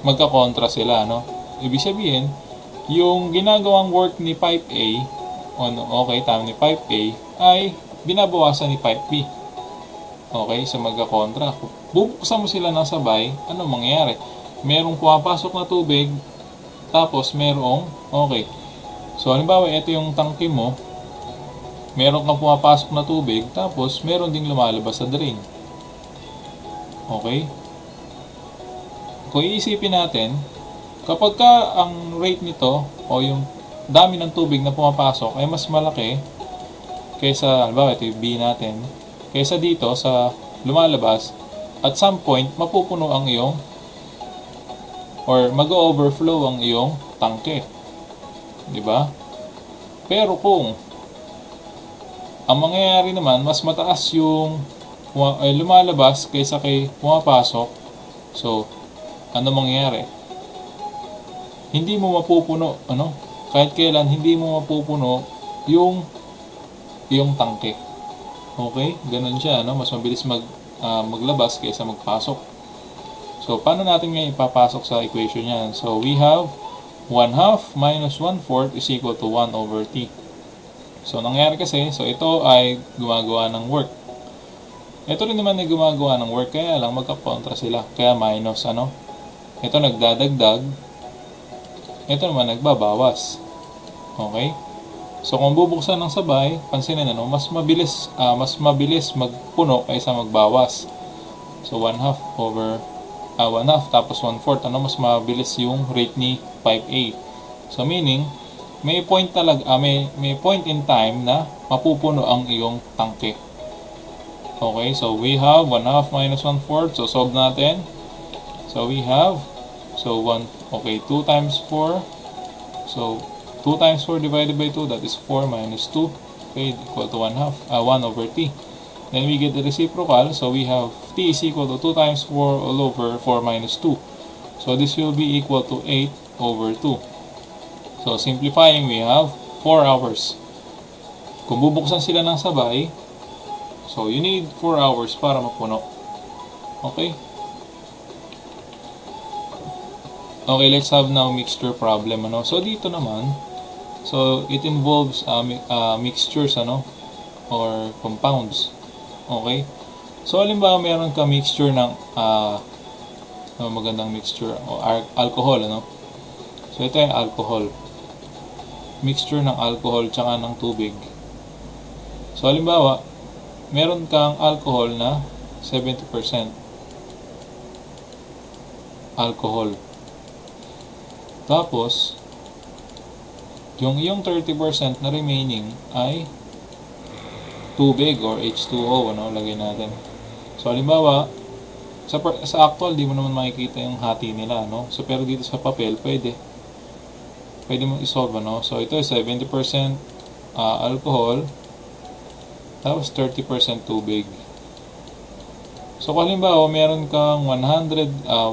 magkakontra sila, no? Ibig sabihin, yung ginagawang work ni pipe A, okay, tama, ni pipe A, ay binabawasan ni pipe B. Okay, so magkakontra. Bubuksan mo sila ng sabay, ano mangyayari? Merong pumapasok na tubig, tapos merong, okay. So, halimbawa, ito yung tangke mo, meron kang pumapasok na tubig, tapos meron ding lumalabas sa drain. Okay? Kung iisipin natin, kapag ka ang rate nito, o yung dami ng tubig na pumapasok, ay mas malaki, kaysa, halimbawa, ito yung B natin, kaysa dito sa lumalabas, at some point, mapupuno ang iyong, or mag-overflow ang iyong tangke. Diba? Pero kung ang mangyayari naman, mas mataas yung lumalabas kaysa kay pumapasok, so, ano mangyayari? Hindi mo mapupuno, ano? Kahit kailan, hindi mo mapupuno yung tangke. Okay? Ganun siya, no? Mas mabilis maglabas kaysa magpasok. So, paano natin ngayon ipapasok sa equation yan? So, we have 1/2 minus 1/4 is equal to 1 over t. So, nangyari kasi, so ito ay gumagawa ng work. Ito rin naman ay gumagawa ng work, kaya lang magkakontra sila. Kaya minus, ano? Ito nagdadagdag, ito naman nagbabawas. Okay? So, kung bubuksan ng sabay, pansinin, ano, mas mabilis magpuno kaysa magbawas. So, 1/2 over 1/2 tapos 1/4, ano, mas mabilis yung rate ni pipe A. So meaning, may point talaga, may point in time na mapupuno ang iyong tangke. Okay, so we have 1/2 minus 1/4, so solve natin. So we have, so 2 times 4, so 2 times 4 divided by 2, that is 4 minus 2, okay, equal to 1/2, 1 over t. Then we get the reciprocal, so we have t is equal to 2 times 4 all over 4 minus 2. So this will be equal to 8 over 2. So simplifying, we have 4 hours. Kung bubuksan sila ng sabay, so you need 4 hours para mapuno. Okay? Okay, let's have now mixture problem. Ano? So dito naman, so it involves mixtures, ano, or compounds. Okay? So, halimbawa, meron ka mixture ng magandang mixture o alcohol, ano? So, ito yung alcohol. Mixture ng alcohol tsaka ng tubig. So, halimbawa, meron kang alcohol na 70% alcohol. Tapos, yung iyong 30% na remaining ay tubig or H2O, ano, lagay natin. So, halimbawa, sa actual, di mo naman makikita yung hati nila, no? So, pero dito sa papel, pwede mo isolve, ano? So, ito is 70% alcohol, tapos 30% tubig. So, kung halimbawa, meron kang 100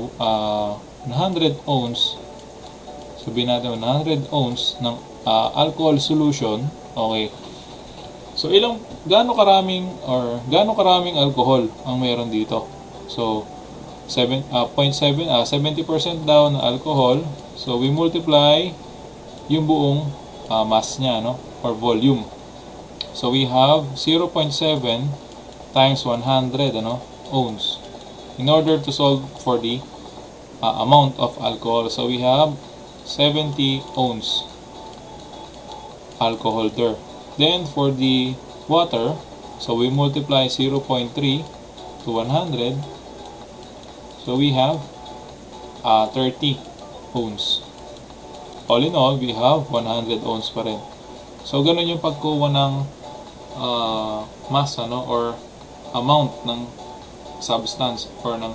ounce, sabihin natin 100 ounce ng alcohol solution, okay. So, gaano karaming alcohol ang meron dito? So, 70% daw na alcohol. So, we multiply yung buong mass niya, no? Or volume. So, we have 0.7 times 100, ano? Ounce. In order to solve for the amount of alcohol. So, we have 70 ounce alcohol there. Then, for the water, so we multiply 0.3 to 100. So, we have 30 ounce. All in all, we have 100 ounce pa rin. So, ganun yung pagkuha ng mass, ano, or amount ng substance or ng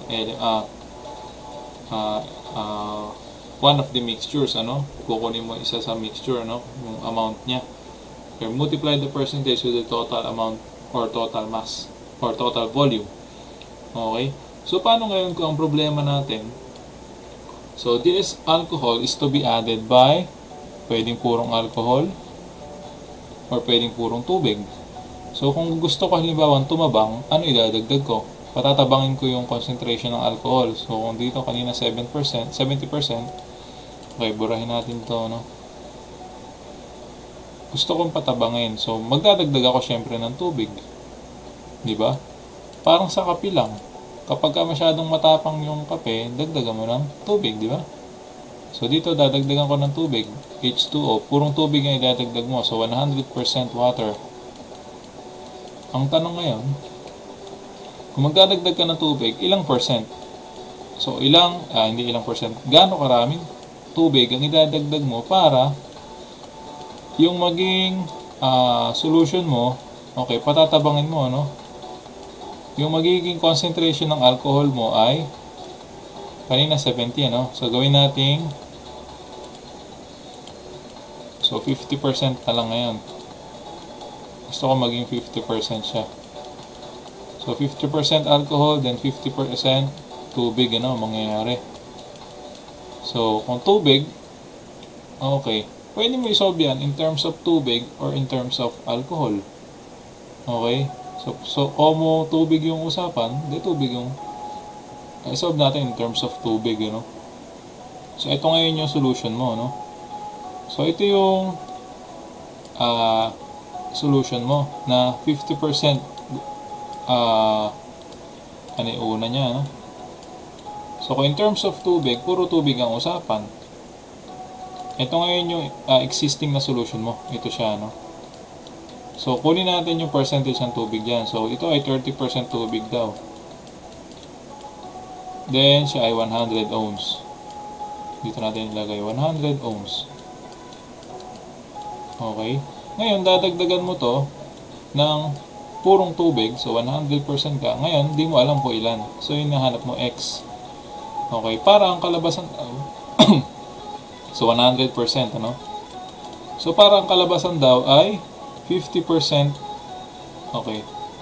one of the mixtures, ano. Kukunin mo isa sa mixture, ano, yung amount niya. Okay, multiply the percentage with the total amount or total mass or total volume. Okay? So, paano ngayon kung ang problema natin? So, this alcohol is to be added by pwedeng purong alcohol or pwedeng purong tubig. So, kung gusto ko halimbawa tumabang, ano idadagdag ko? patatabangin ko yung concentration ng alcohol. So, kung dito kanina 7%, 70%, okay, burahin natin to, no? Gusto kong patabangin. So, magdadagdag ako syempre ng tubig. Di ba? Parang sa kape lang. Kapag ka masyadong matapang yung kape, dagdagan mo ng tubig, di ba? So, dito dadagdagan ko ng tubig. H2O. Purong tubig ang idadagdag mo. So, 100% water. Ang tanong ngayon, kung magdadagdag ka ng tubig, ilang percent? So, hindi ilang percent. Gaano karaming tubig ang idadagdag mo para yung maging solution mo, okay, patatabangin mo, no? Yung magiging concentration ng alcohol mo ay kanina 70, no? So, gawin natin, so 50% na lang ngayon. Gusto ko maging 50% siya. So, 50% alcohol, then 50% tubig, ano, mangyayari. So, kung tubig, okay, pwede mo isolve yan in terms of tubig or in terms of alcohol. Okay? So kung tubig yung usapan, di tubig yung isolve natin in terms of tubig, you know. So, ito ngayon yung solution mo, no? So, ito yung solution mo na 50% ano yung una niya, no? So, kung in terms of tubig, puro tubig ang usapan. Ito ngayon yung existing na solution mo. Ito siya, no? So, kunin natin yung percentage ng tubig dyan. So, ito ay 30% tubig daw. Then, siya ay 100 ohms. Dito natin ilagay 100 ohms. Okay. Ngayon, dadagdagan mo to ng purong tubig. So, 100% ka. Ngayon, di mo alam po ilan. So, yun nahanap mo X. Okay. Para ang kalabasan... so, 100%, ano? So, para ang kalabasan daw ay 50%. Okay.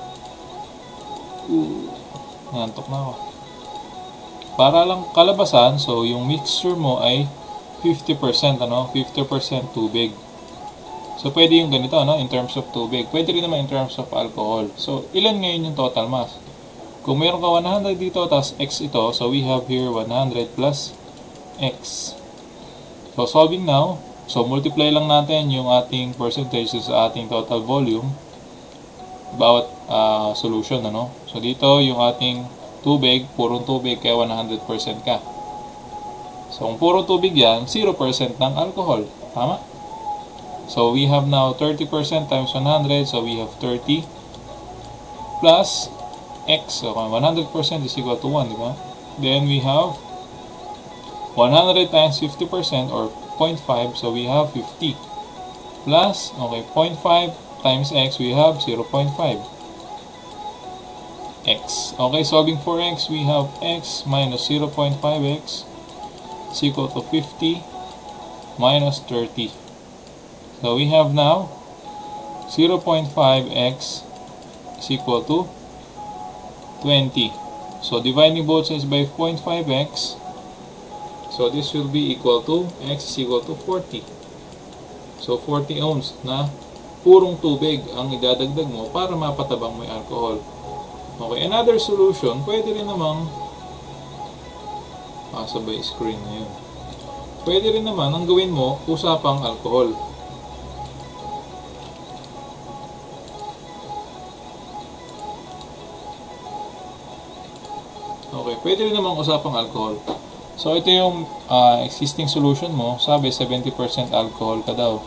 Nantok na ako. Para lang kalabasan, so yung mixture mo ay 50%, ano? 50% tubig. So, pwede yung ganito, ano? In terms of tubig. Pwede rin naman in terms of alcohol. So, ilan ngayon yung total mass? Kung meron ka 100 dito, tapos X ito, so we have here 100 plus X. So, solving now. So, multiply lang natin yung ating percentage sa ating total volume bawat solution, ano? So, dito yung ating tubig, purong tubig, kaya 100% ka. So, kung puro tubig yan, 0% ng alcohol. Tama? So, we have now 30% times 100, so we have 30 plus X. So, 100% is equal to 1, di ba? Then, we have 100 times 50% or 0.5, so we have 50 plus, okay, 0.5 times X, we have 0.5 X. Okay, solving for X, we have X minus 0.5X is equal to 50 minus 30. So we have now 0.5X is equal to 20. So dividing both sides by 0.5X, so this will be equal to, X is equal to 40. So 40 ohms na purong tubig ang idadagdag mo para mapatabang mo yung alcohol. Okay, another solution, pwede rin namang, sabay screen na yun. Pwede rin naman, ang gawin mo, usapang alcohol. Okay, pwede rin namang usapang alcohol. So, ito yung existing solution mo. Sabi, 70% alcohol ka daw.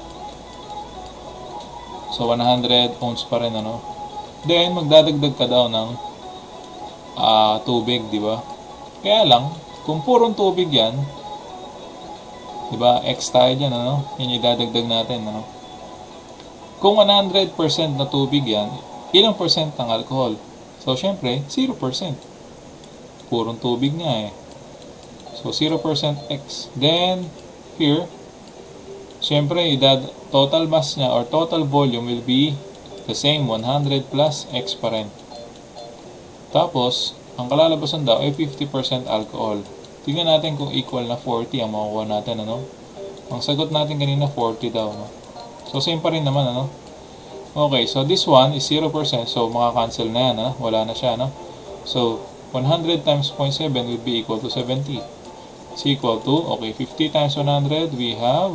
So, 100 ohms pa rin, ano? Then, magdadagdag ka daw ng tubig, di ba? Kaya lang, kung purong tubig yan, di ba, X tayo dyan, ano? Yan yung idadagdag natin, ano? Kung 100% na tubig yan, ilang percent ng alcohol? So, syempre, 0%. Purong tubig nga, eh. So, 0% X. Then, here, syempre, total mass niya or total volume will be the same, 100 plus X pa rin. Tapos, ang kalalabasan daw ay 50% alcohol. Tingnan natin kung equal na 40 ang makukuha natin, ano? Ang sagot natin kanina, 40 daw, no? So, same pa rin naman, ano? Okay, so this one is 0%. So, makakancel na yan, ha? Wala na siya, no? So, 100 times 0.7 will be equal to 70. It's equal to, okay, 50 times 100, we have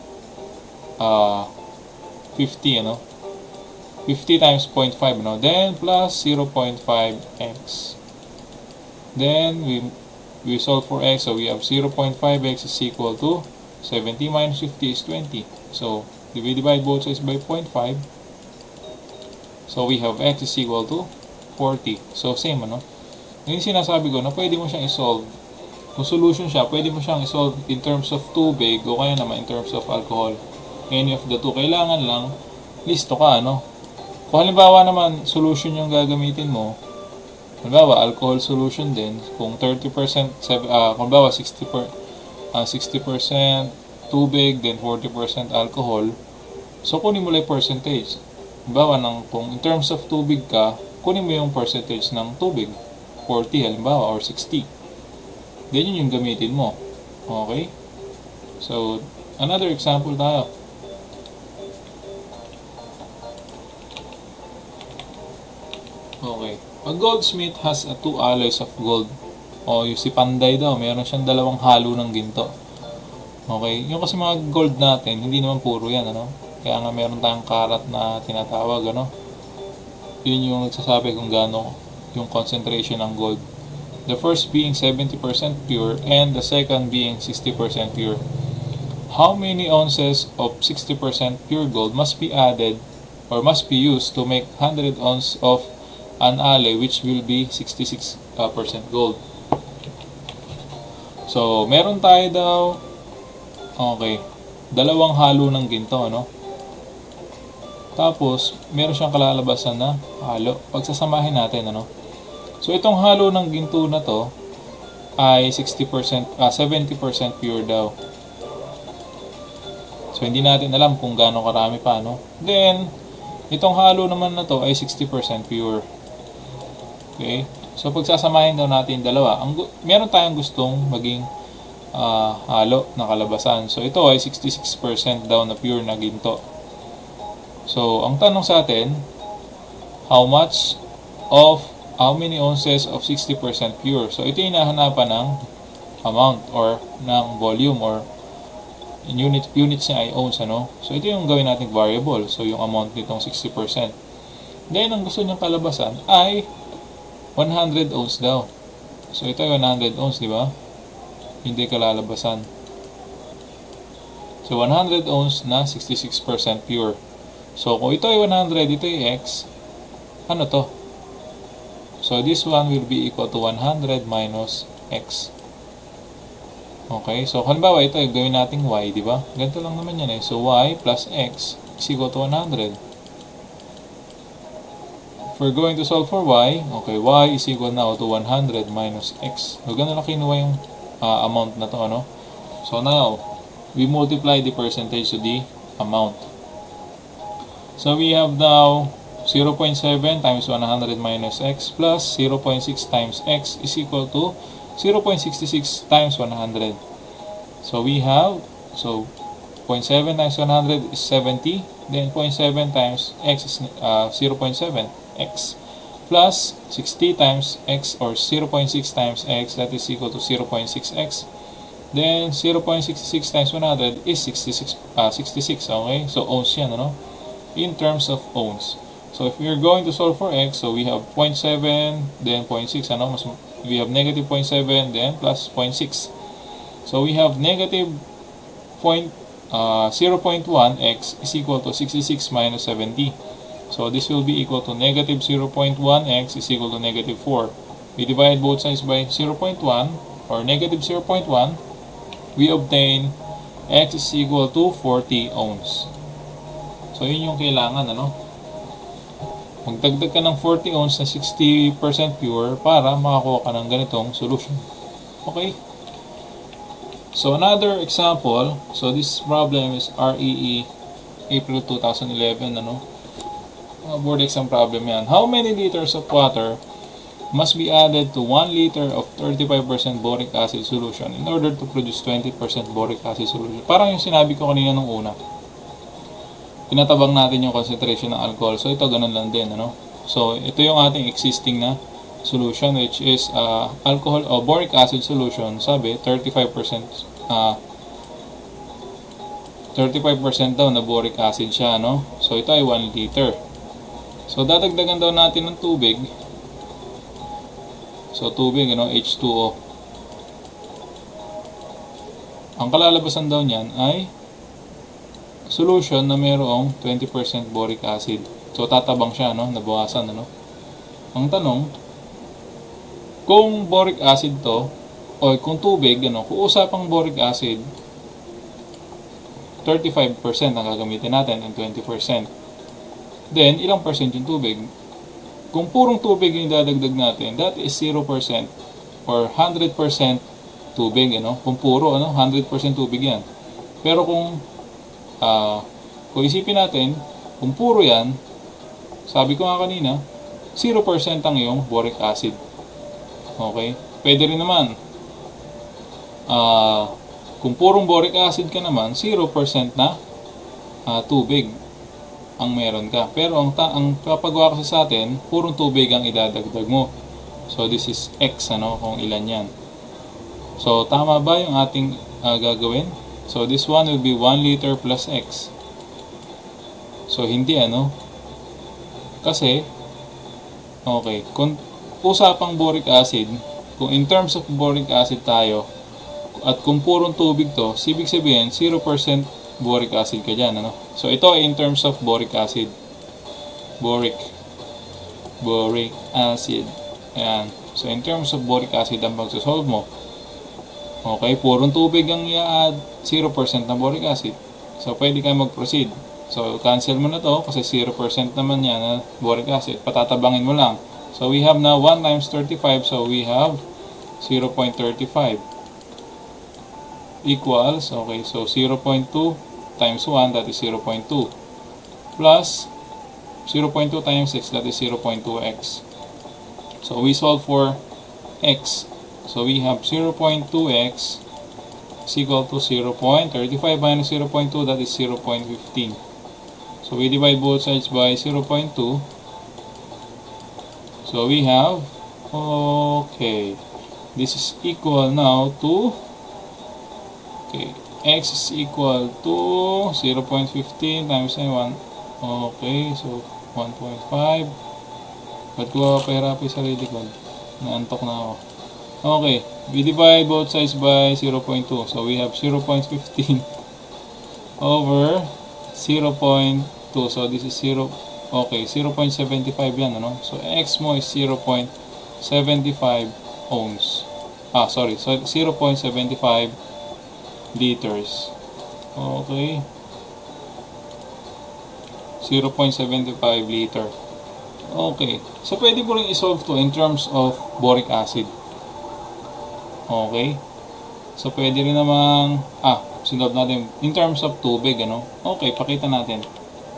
50, 50 times 0.5, then plus 0.5x. Then we solve for x, so we have 0.5x is equal to 70 minus 50 is 20. So, we divide both sides by 0.5. So, we have x is equal to 40. So, same, Yung sinasabi ko na pwede mo siyang isolve. Kung solution siya, pwede mo siyang isolve in terms of tubig o kaya naman in terms of alcohol. Any of the two. Kailangan lang, listo ka, Kung halimbawa naman, solution yung gagamitin mo, halimbawa, alcohol solution din, kung 30%, kung halimbawa, 60% tubig, then 40% alcohol, so kunin mo lang percentage. Halimbawa, kung in terms of tubig ka, kunin mo yung percentage ng tubig. 40 halimbawa, or 60. Then yun yung gamitin mo. Okay? So, another example tayo. Okay. A goldsmith has two alloys of gold. O, yung si Panday daw, meron siyang dalawang halo ng ginto. Okay? Yung kasi mga gold natin, hindi naman puro yan, Kaya nga meron tayong karat na tinatawag, Yun yung nagsasabi kung gaano yung concentration ng gold. The first being 70% pure and the second being 60% pure. How many ounces of 60% pure gold must be added or must be used to make 100 ounces of an alloy which will be 66% gold? So, meron tayo daw, okay, dalawang halo ng ginto, Tapos, meron siyang kalalabasan na halo. Pagsasamahin natin, So, itong halo ng ginto na to ay 70% pure daw. So, hindi natin alam kung gaano karami pa, Then, itong halo naman na to ay 60% pure. Okay? So, pagsasamahin daw natin dalawa, meron tayong gustong maging halo na kalabasan. So, ito ay 66% daw na pure na ginto. So, ang tanong sa atin, how many ounces of 60% pure? So, ito yung hinahanapan ng amount or ng volume or units niya ay ounce, So, ito yung gawin nating variable. So, yung amount nitong 60%. Then, ang gusto niyang kalabasan ay 100 ounce daw. So, ito ay 100 ounce, di ba? Hindi kalalabasan. So, 100 ounce na 66% pure. So, kung ito ay 100, ito ay x, ano to? So, this one will be equal to 100 minus x. Okay, so halimbawa ito, gawin nating y, di ba? Ganito lang naman yan So, y plus x is equal to 100. If we're going to solve for y, okay, y is equal now to 100 minus x. So, ganun lang kinuha yung amount na to, So, now, we multiply the percentage to the amount. So, we have now 0.7 times 100 minus x plus 0.6 times x is equal to 0.66 times 100. So, we have, 0.7 times 100 is 70. Then, 0.7 times x is 0.7 x plus 60 times x or 0.6 times x, that is equal to 0.6x. Then, 0.66 times 100 is 66. Okay? So, ounce yan, in terms of ounce. So, if we're going to solve for x, so we have 0.7, then 0.6, we have negative 0.7, then plus 0.6. So, we have negative 0.1x is equal to 66 minus 70. So, this will be equal to negative 0.1x is equal to negative 4. We divide both sides by 0.1 or negative 0.1. We obtain x is equal to 40 ohms. So, yun yung kailangan, Magdagdag ka ng 40 ounce na 60% pure para makakuha ka ng ganitong solution. Okay? So, another example. So, this problem is REE April 2011, board exam problem yan. How many liters of water must be added to 1 liter of 35% boric acid solution in order to produce 20% boric acid solution? Parang yung sinabi ko kanina nung una. Tinatabang natin yung concentration ng alcohol. So, ito ganun lang din, So, ito yung ating existing na solution, which is alcohol o boric acid solution. Sabi 35% 35% daw na boric acid siya, no? So ito ay 1 liter. So dadagdagan daw natin ng tubig. So tubig, ano, H2O. Ang kalalabasan daw niyan ay solution na mayroong 20% boric acid. So tatabang siya, no? Nabawasan, ano? Ang tanong, kung boric acid to, o kung tubig, ano, kung usapang boric acid, 35% ang gagamitin natin and 20%. Then, ilang percent yung tubig? Kung purong tubig yung dadagdag natin, that is 0% or 100% tubig, ano? Kung puro, ano, 100% tubig yan. Pero kung isipin natin, kung puro yan, sabi ko nga kanina, 0% ang iyong boric acid. Okay? Pwede rin naman, kung purong boric acid ka naman, 0% na tubig ang meron ka. Pero ang papagawa kasi sa atin, purong tubig ang idadagdag mo. So this is X, ano, kung ilan yan. So tama ba yung ating gagawin? So this one will be 1 liter plus X. So hindi, ano, kasi okay, kung usapang boric acid, kung in terms of boric acid tayo, at kung purong tubig to, ibig sabihin 0% boric acid ka dyan, ano? So ito ay in terms of boric acid. Boric acid. Ayan. So in terms of boric acid ang pagsasolve mo. Okay, purong tubig ang i-add, 0% na boric acid. So pwede kayo mag-proceed. So cancel mo na to kasi 0% naman yan na boric acid. Patatabangin mo lang. So we have now 1 times 35, so we have 0.35 equals, okay, so 0.2 times 1, that is 0.2, plus 0.2 times x, that is 0.2x. So we solve for x. So we have 0.2x is equal to 0.35 minus 0.2, that is 0.15. So we divide both sides by 0.2. So we have, okay, this is equal now to, okay, x is equal to 0.15 times 1. Okay, so 1.5. Ba't ko pahirapi sa sarili ko? Naantok na ako. Okay, we divide both sides by 0.2. So we have 0.15 over 0.2. So this is 0. Okay, 0.75 yan, ano? So x mo is 0.75 ohms. Sorry, so 0.75 liters. Okay. 0.75 liter. Okay. So pwede mo rin i-solve to in terms of boric acid. Okay. So pwede rin namang sinolve natin in terms of tubig, ano? Okay, pakita natin.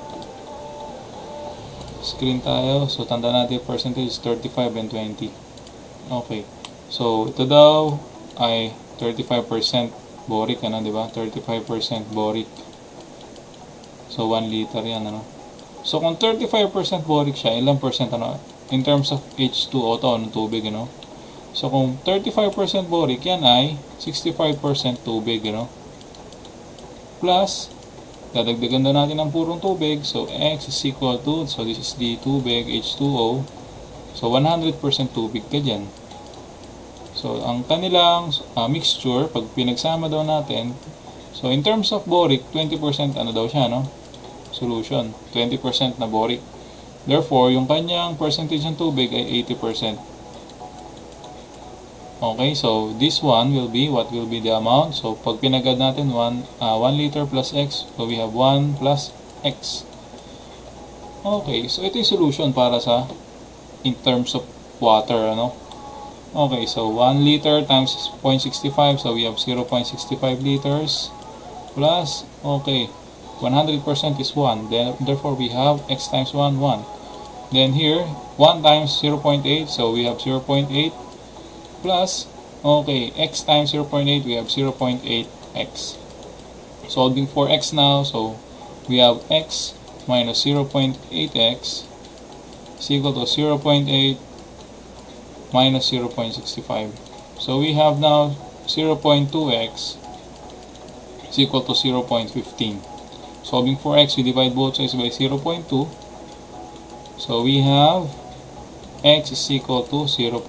Screen tayo. So tanda natin percentage 35 and 20. Okay. So ito daw ay 35% boric, ano, di ba? 35% boric. So 1 liter yan, ano? So kung 35% boric siya, ilang percent, ano? In terms of H2O to, ano, tubig, ano? So kung 35% boric, yan ay 65% tubig, ano? Plus, dadagdagan na natin ang purong tubig. So X is equal to, so this is the tubig, H2O. So 100% tubig ka dyan. So ang kanilang mixture, pag pinagsama daw natin, so in terms of boric, 20% ano daw siya, no? Solution, 20% na boric. Therefore, yung kanyang percentage ng tubig ay 80%. Okay, so this one will be, what will be the amount? So pag pinagad natin 1 liter plus X, so we have 1 plus X. Okay, so ito yung solution para sa in terms of water, ano? Okay, so 1 liter times 0.65, so we have 0.65 liters plus, okay, 100% is 1, then therefore we have X times 1, 1. Then here, 1 times 0.8, so we have 0.8 plus, okay, X times 0.8, we have 0.8X. Solving for X now, so we have X minus 0.8X is equal to 0.8 minus 0.65. So we have now 0.2x is equal to 0.15. Solving for x, we divide both sides by 0.2. So we have x is equal to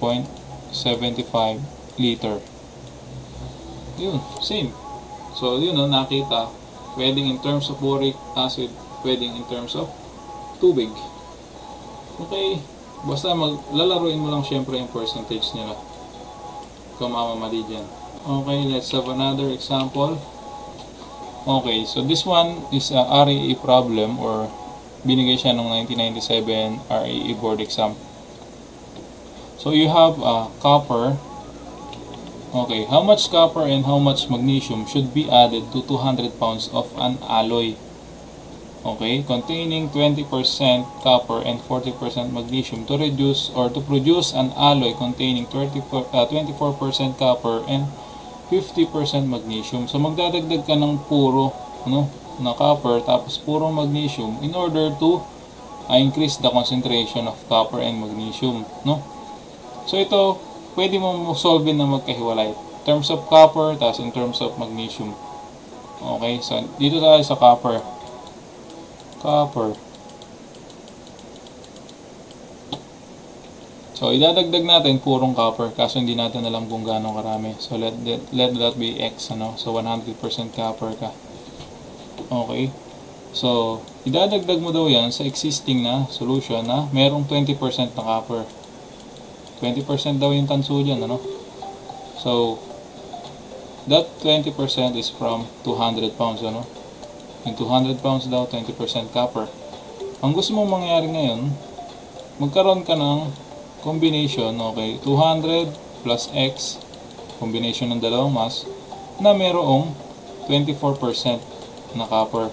0.75 liter. Yun, same. So yun, nakita, pwedeng in terms of boric acid, pwedeng in terms of tubig. Okay, basta lalaruin mo lang syempre yung percentage nila. Kung mamamali dyan. Okay, let's have another example. Okay, so this one is a RAE problem, or binigay siya noong 1997 RAE board exam. So you have copper. Okay, how much copper and how much magnesium should be added to 200 pounds of an alloy? Okay, containing 20% copper and 40% magnesium to reduce or to produce an alloy containing 24% copper and 50% magnesium. So magdadagdag ka ng puro na copper tapos puro magnesium in order to increase the concentration of copper and magnesium, no? So ito pwede mo solve na magkahiwalay. In terms of copper tapos in terms of magnesium. Okay, so dito tayo sa copper. So idadagdag natin purong copper kaso hindi natin alam kung gaano karami. So let that be x, So 100% copper ka. Okay. So idadagdag mo daw yan sa existing na solution na merong 20% na copper. 20% daw yung tanso dyan, So that 20% is from 200 pounds, Yung 200 pounds daw, 20% copper. Ang gusto mong mangyari ngayon, magkaroon ka ng combination, okay, 200 plus x, combination ng dalawang mass, na merong 24% na copper.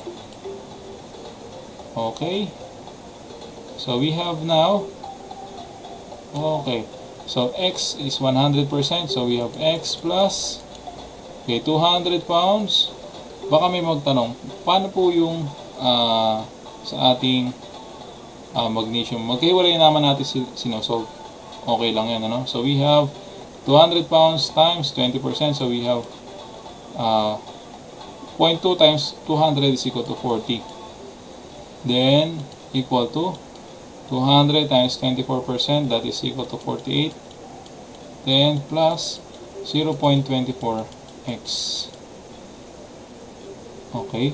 Okay. So we have now, okay, so x is 100%, so we have x plus, okay, 200 pounds. Baka may magtanong, paano po yung sa ating magnesium? Magkahiwalay naman natin sinosolve. Okay lang yan, So we have 200 pounds times 20%, so we have 0.2 times 200 is equal to 40. Then, equal to 200 times 24%, that is equal to 48. Then, plus 0.24x. Okay.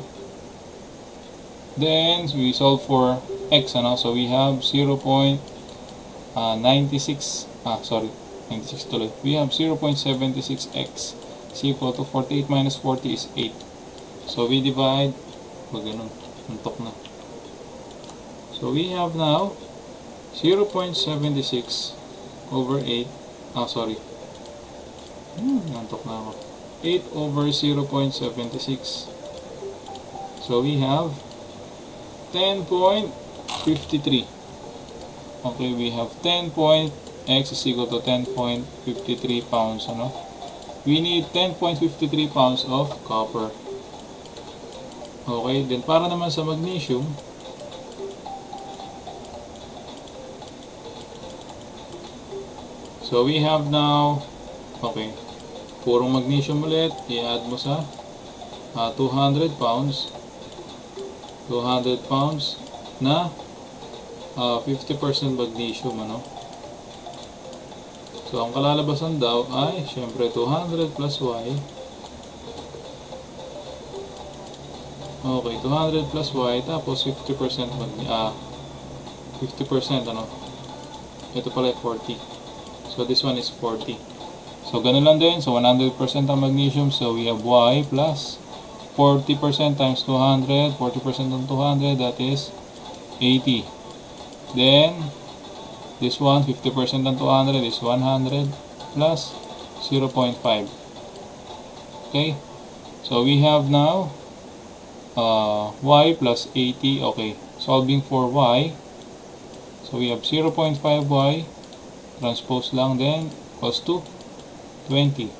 Then we solve for x, so we have 0.96. 96 tuloy. We have 0.76x is equal to 48 minus 40 is 8. So we divide. Ganun, untok na. So we have now 0.76 over 8. Untok na ako. 8 over 0.76. So we have 10.53. Okay, we have x is equal to 10.53 pounds, We need 10.53 pounds of copper. Okay, then para naman sa magnesium, so we have now, okay, purong magnesium ulit, i-add mo sa 200 pounds na 50% magnesium, So ang kalalabasan daw ay syempre 200 plus y. Okay, 200 plus y tapos 50% 50%, Ito pala 40. So this one is 40. So ganun lang din. So 100% ang magnesium, so we have y plus 40% times 200, 40% on 200, that is 80. Then, this one, 50% on 200 is 100 plus 0.5. Okay, so we have now y plus 80. Okay, solving for y, so we have 0.5y, transpose lang, then equals to 20.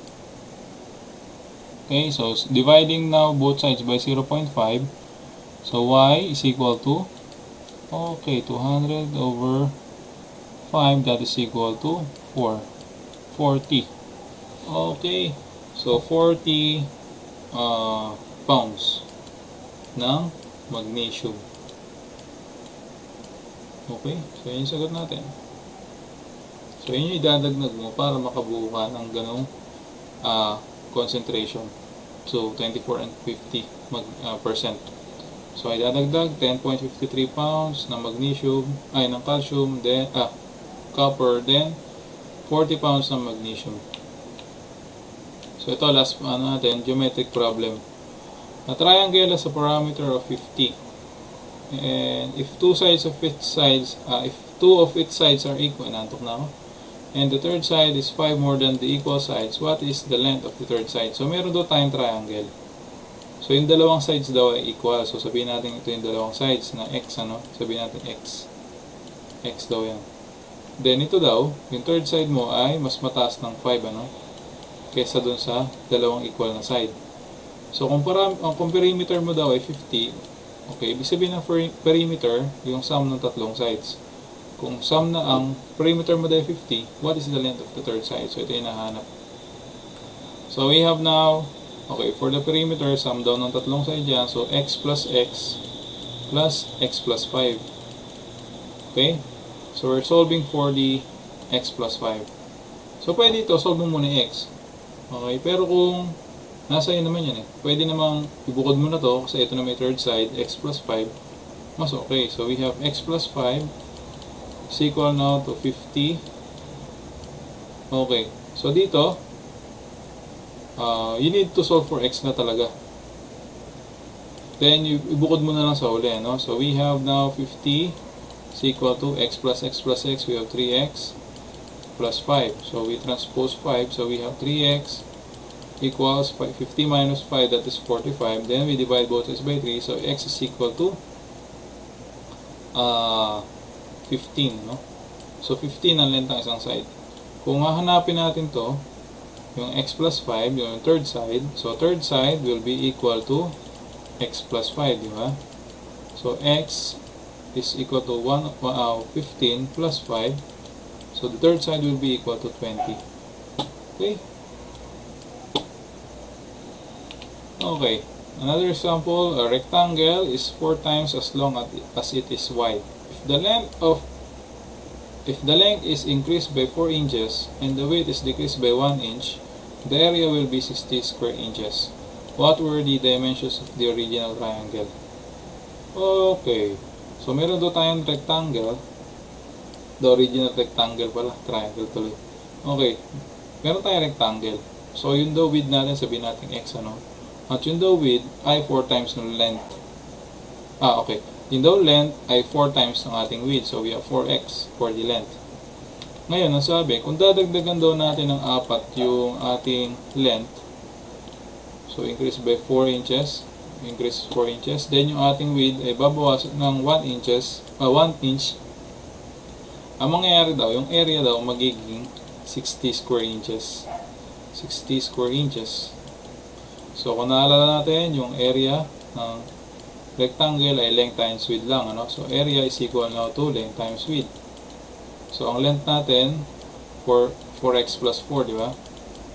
Okay, so dividing now both sides by 0.5. So y is equal to, okay, 200 over 5, that is equal to 4. 40. Okay. So, 40 pounds ng magnesium. Okay. So, yun yung sagot natin. So, yun yung idadagdag mo para makabuo ka ng ganong concentration. So, 24 and 50 percent. So, ay dadagdag 10.53 pounds ng magnesium, ng calcium, then, copper, then 40 pounds ng magnesium. So, ito, last natin, geometric problem. A triangle has a parameter of 50. And if two of its sides are equal, nantok na ako, and the third side is 5 more than the equal sides, what is the length of the third side? So, meron daw tayong triangle. So, yung dalawang sides daw ay equal. So, sabihin natin ito yung dalawang sides na x, sabihin natin x. X daw yan. Then, ito daw, yung third side mo ay mas mataas ng 5, kesa dun sa dalawang equal na side. So, kung perimeter mo daw ay 50, okay, ibig sabihin ng perimeter, yung sum ng tatlong sides. Kung sum na ang perimeter mo daw ay 50, what is the length of the third side? So, ito yung nahanap. So, we have now, okay, for the perimeter, sum daw ng tatlong side yan. So, x plus x plus 5. Okay? So, we're solving for the x plus 5. So, pwede ito, solve mo muna x. Okay? Pero kung nasa iyo naman yan pwede namang ibukod mo na to kasi ito na may third side, x plus 5. Mas okay. So, we have x plus 5 is equal now to 50. Okay. So, dito, you need to solve for x na talaga. Then, ibukod mo na lang sa uli, So, we have now 50 is equal to x plus x plus x. We have 3x plus 5. So, we transpose 5. So, we have 3x equals 50 minus 5, that is 45. Then, we divide both sides by 3. So, x is equal to 15, So, 15 ang length ng isang side. Kung hahanapin natin to, yung x plus 5, yung third side. So, third side will be equal to x plus 5, di ba? So, x is equal to 15 plus 5. So, the third side will be equal to 20. Okay? Okay. Another example, a rectangle is 4 times as long as it is wide. If the length is increased by 4 inches and the width is decreased by 1 inch, the area will be 60 square inches. What were the dimensions of the original triangle? Okay. So, meron doon tayong rectangle. The original rectangle pala. Triangle tuloy. Okay. Meron tayong rectangle. So, yung daw width natin, sabihin natin x, At yung daw width ay 4 times ng length. Okay. Yung daw length ay 4 times ng ating width. So, we have 4x for the length. Ngayon, ang sabi, kung dadagdagan daw natin ng 4 yung ating length, so, increase by 4 inches, increase 4 inches, then yung ating width ay babawasan ng 1 inch. Ang mangyayari daw, yung area daw magiging 60 square inches. 60 square inches. So, kung naalala natin, yung area ng rectangle ay length times width lang, So, area is equal now to length times width. So, ang length natin, 4x plus 4, di ba?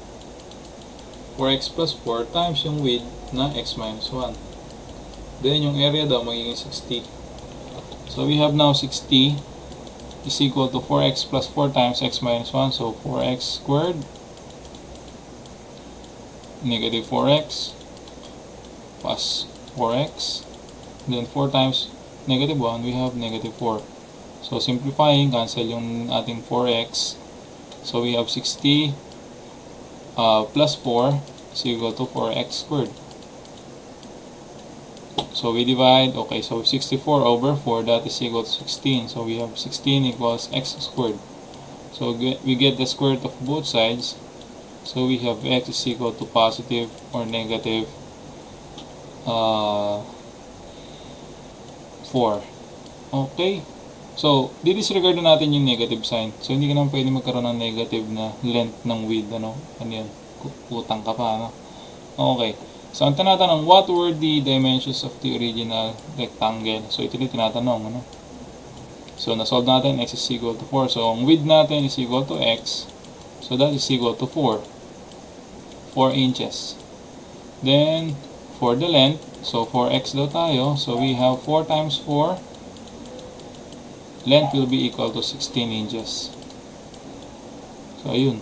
4x plus 4 times yung width na x minus 1. Then, yung area daw magiging 60. So, we have now 60 is equal to 4x plus 4 times x minus 1. So, 4x squared negative 4x plus 4x, then 4 times negative 1, we have negative 4. So, simplifying, cancel yung ating 4x. So, we have 60 plus 4 is equal to 4x squared. So, we divide, okay, so 64 over 4, that is equal to 16. So, we have 16 equals x squared. So, we get the square root of both sides. So, we have x is equal to positive or negative 4. Okay. So, di-disregard na natin yung negative sign. So, hindi ka naman pwede magkaroon ng negative na length ng width, Ano yan? Utang ka pa, Okay. So, ang tinatanong, what were the dimensions of the original rectangle? So, ito yung tinatanong, So, na-solve natin, x is equal to 4. So, ang width natin is equal to x. So that is equal to 4 inches. Then for the length, so 4x daw tayo, so we have 4 times 4, length will be equal to 16 inches. So ayun.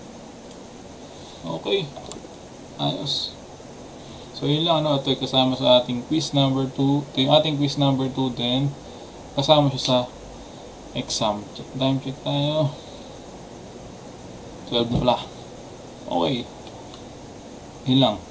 Okay, ayos. So yun lang, ano, ito kasama sa ating quiz number 2. Ito yung ating quiz number 2, then kasama siya sa exam. Check tayo. 12 na pala. Okay. Yun lang.